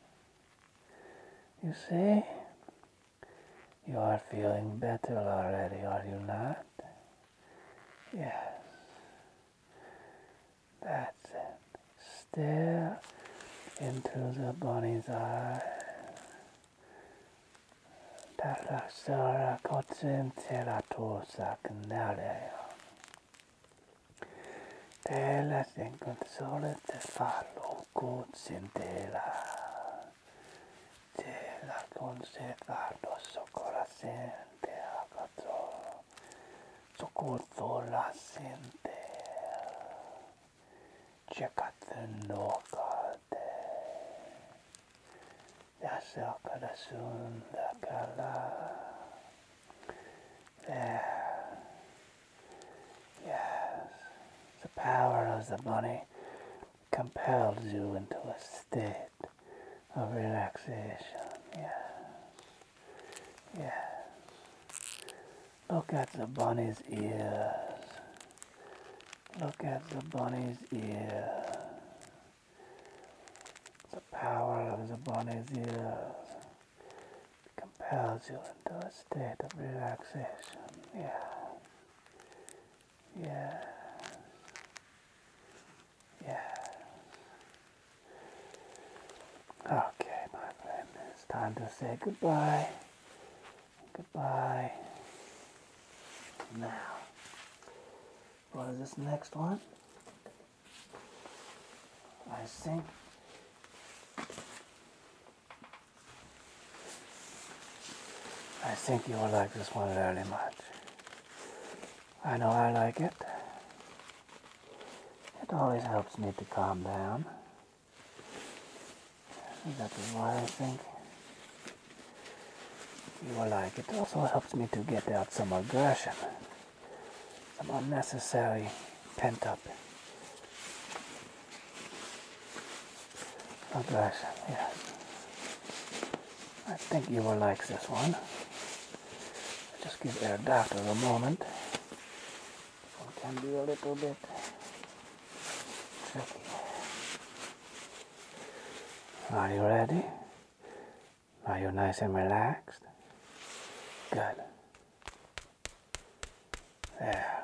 You see? You are feeling better already, are you not? Yes. That's it. Stare into the bunny's eyes. Tällä saada konsentratosa kanalea. Teillä sen konsolette fallo konsentrera. Teillä konsentrato sokola sentea katso. Sokotola sentea. Checkatte nokate. Ja sakada sunda. There. Yes. The power of the bunny compels you into a state of relaxation. Yes. Yes. Look at the bunny's ears. Look at the bunny's ears. The power of the bunny's ears compels you into a state of relaxation. Yeah. Yeah. Yeah. Okay, my friend, it's time to say goodbye. Goodbye. Now, what is this next one? I think you will like this one very much. I know I like it. It always helps me to calm down. That is why I think you will like it. It also helps me to get out some aggression, some unnecessary pent-up aggression, yes. I think you will like this one. Just give our doctor a moment. This one can be a little bit tricky. Are you ready? Are you nice and relaxed? Good. There.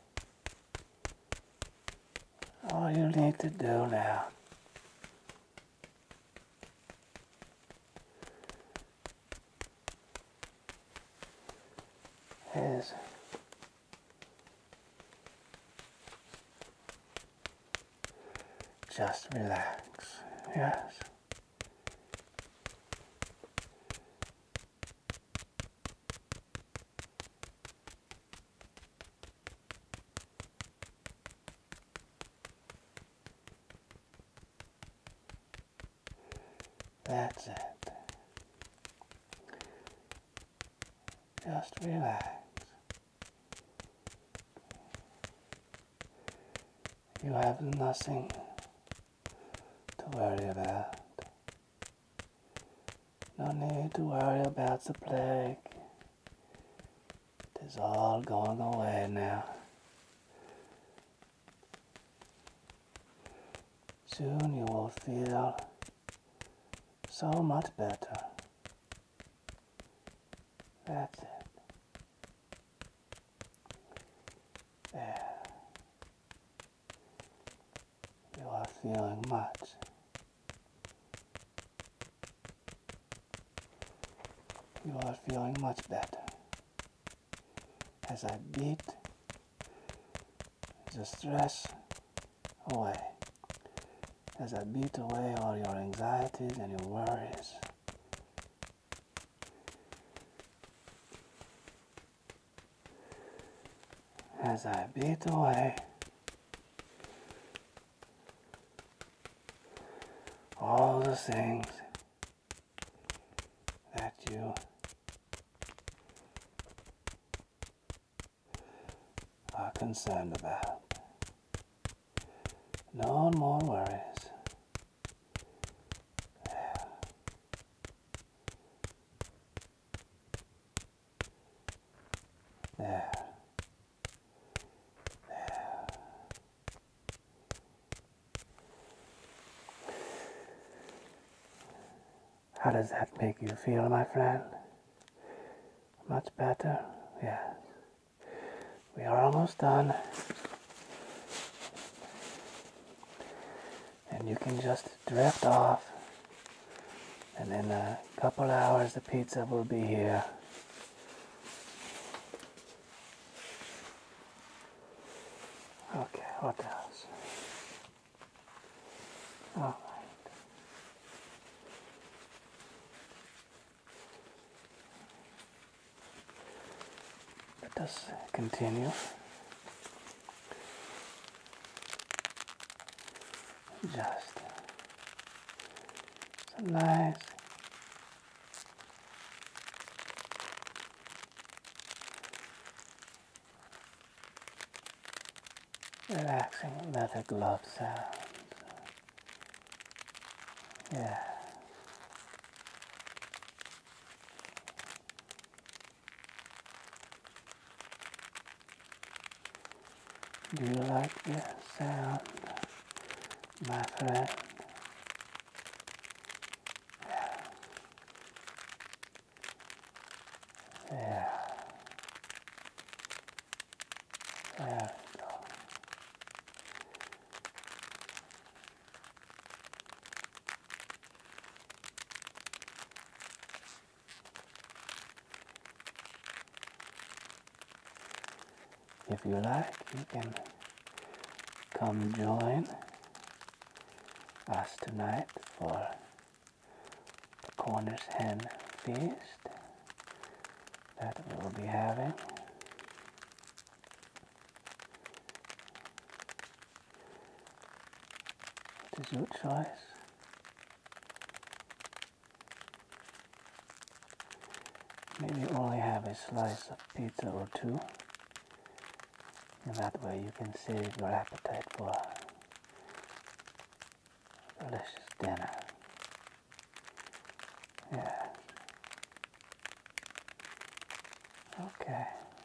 All you need to do now is just relax. Yes. That's it. Just relax. You have nothing to worry about. No need to worry about the plague. It is all going away now. Soon you will feel so much better. That's it. There. You are feeling much. You are feeling much better. As I beat the stress away. As I beat away all your anxieties and your worries. As I beat away all the things that you are concerned about. No more worries. There. There. There. How does that make you feel, my friend? Much better? Yes. We are almost done. And you can just drift off. And in a couple hours the pizza will be here. Okay, what else? All right. Let us continue. Just some nice Relaxing leather glove sounds. Yeah. Do you like the sound, my friend? Yeah. There we go. If you like, you can come join us tonight for the Cornish Hen Feast that we will be having. It is your choice. Maybe only have a slice of pizza or two. And that way you can save your appetite for a delicious dinner. Yeah. Okay.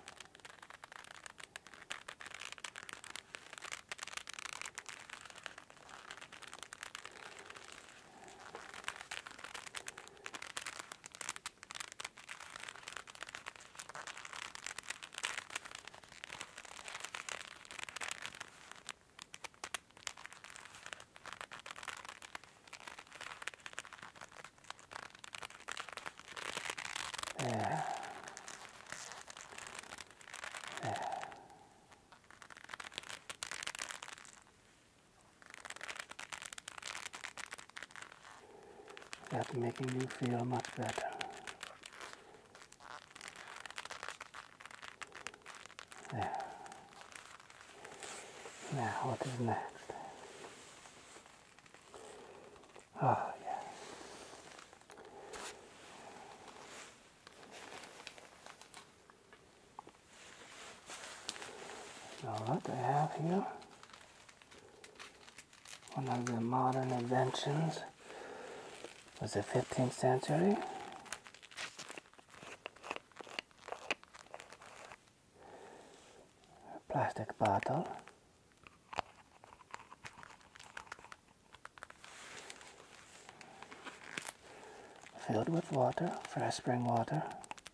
Yeah. Yeah. That's making you feel much better. There. Now, what is next? Oh, yeah. So what I have here, one of the modern inventions was the 15th century. A plastic bottle filled with water, fresh spring water.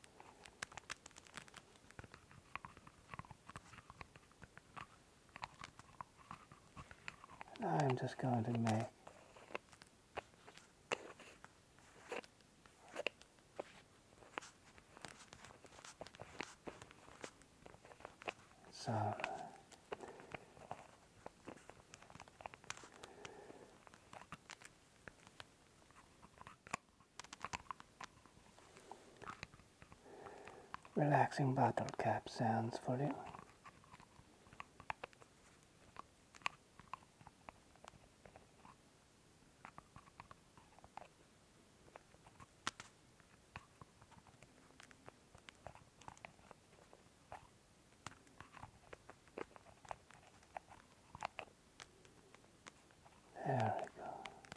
I'm just going to make some relaxing bottle cap sounds for you. There we go.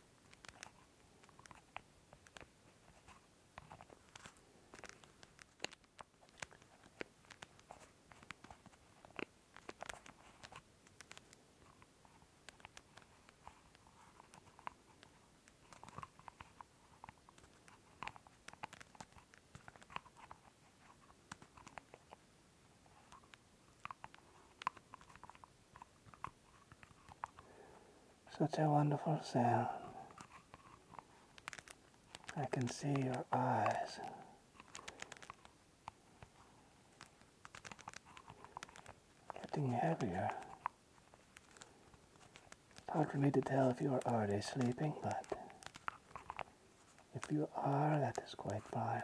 Such a wonderful sound. I can see your eyes getting heavier. It's hard for me to tell if you are already sleeping, but if you are, that is quite fine.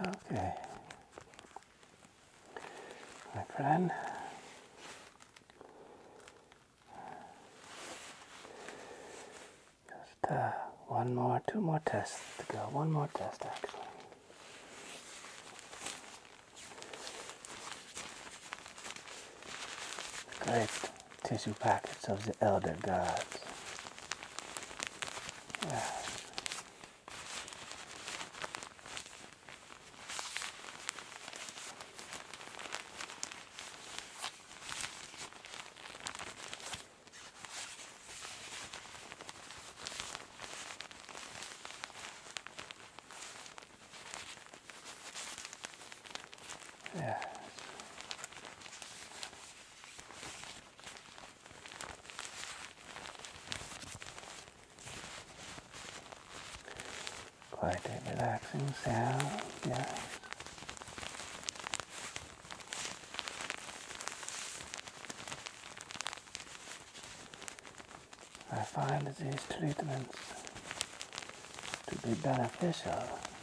Okay, my friend. Just two more tests to go. One more test, actually. Great tissue packets of the elder gods. Yeah. Yeah. Quite a relaxing sound, yeah. I find these treatments to be beneficial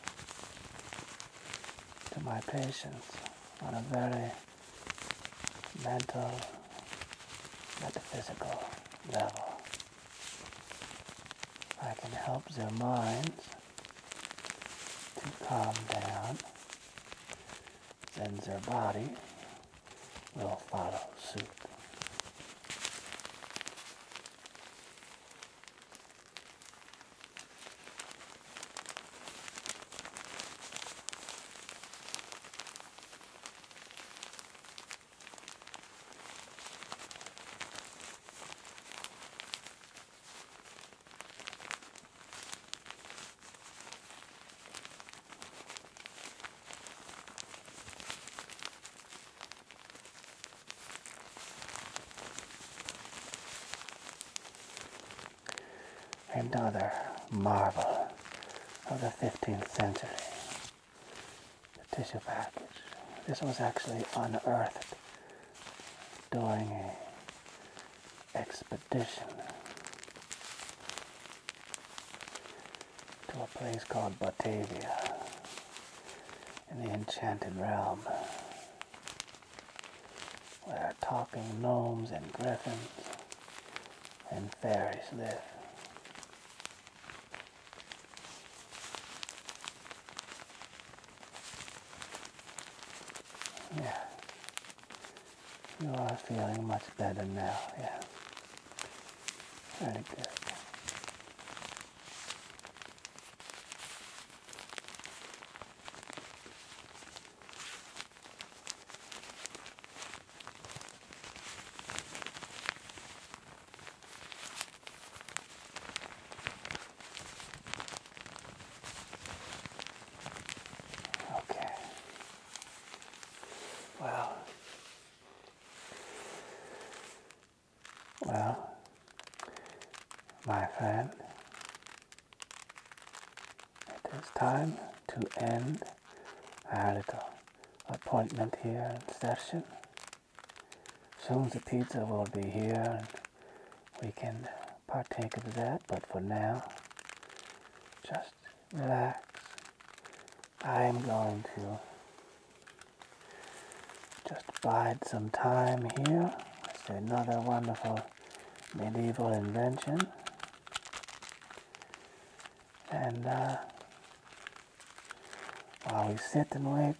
to my patients on a very mental, metaphysical level. I can help their minds to calm down, then their body will follow suit. Another marvel of the 15th century, the tissue package. This was actually unearthed during an expedition to a place called Batavia in the Enchanted Realm, where talking gnomes and griffins and fairies live. Yeah, you are feeling much better now, yeah. Very good. Okay. Well, my friend, it is time to end our little appointment here in session. Soon the pizza will be here and we can partake of that, but for now, just relax. I am going to just bide some time here. It's another wonderful medieval invention. And while we sit and wait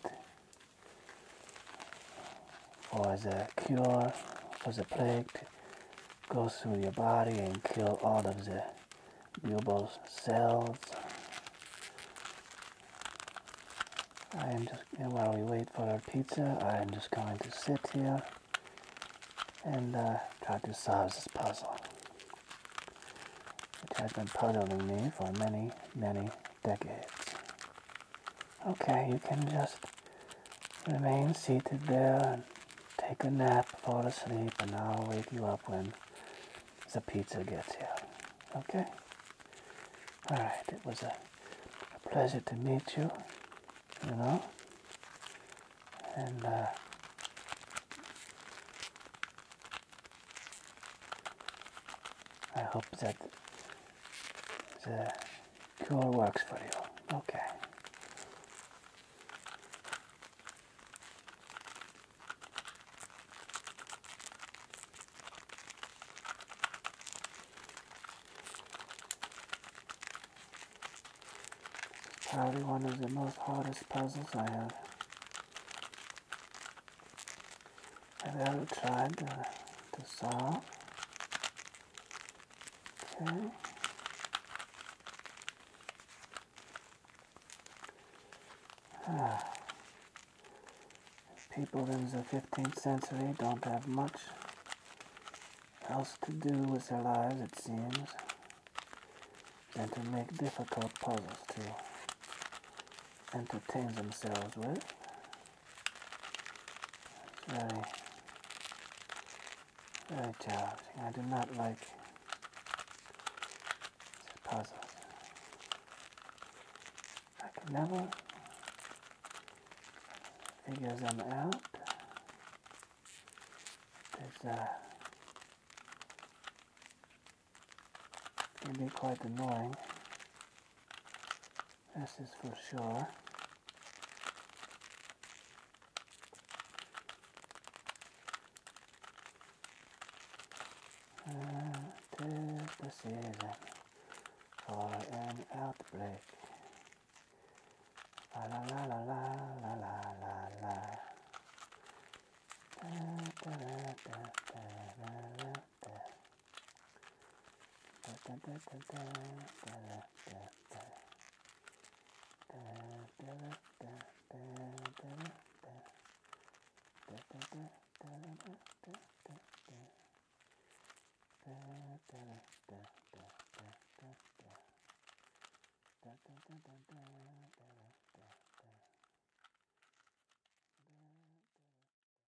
for the cure for the plague to go through your body and kill all of the bulbous cells, and while we wait for our pizza, I am just going to sit here and try to solve this puzzle, which has been puzzling me for many, many decades. Okay, you can just remain seated there and take a nap, fall asleep, and I'll wake you up when the pizza gets here. Okay? Alright, it was a pleasure to meet you, you know, and I hope that the cure works for you. Okay. Probably one of the most hardest puzzles I have ever tried to solve. Okay. People in the 15th century don't have much else to do with their lives, it seems, than to make difficult puzzles to entertain themselves with. It's very, very challenging. I do not like these puzzles. I can never figure them out. It can be quite annoying. This is for sure. Tis the season for an outbreak. La la la la la la la la la. Da, da, da, da, da, da, da. Da, da, da, da, da, da, da, da. Da, da, da, da, da, da, da. Da, da, da, da, da, da, da, da. Da, da, da, da, da, da, da. Da, da, da, da,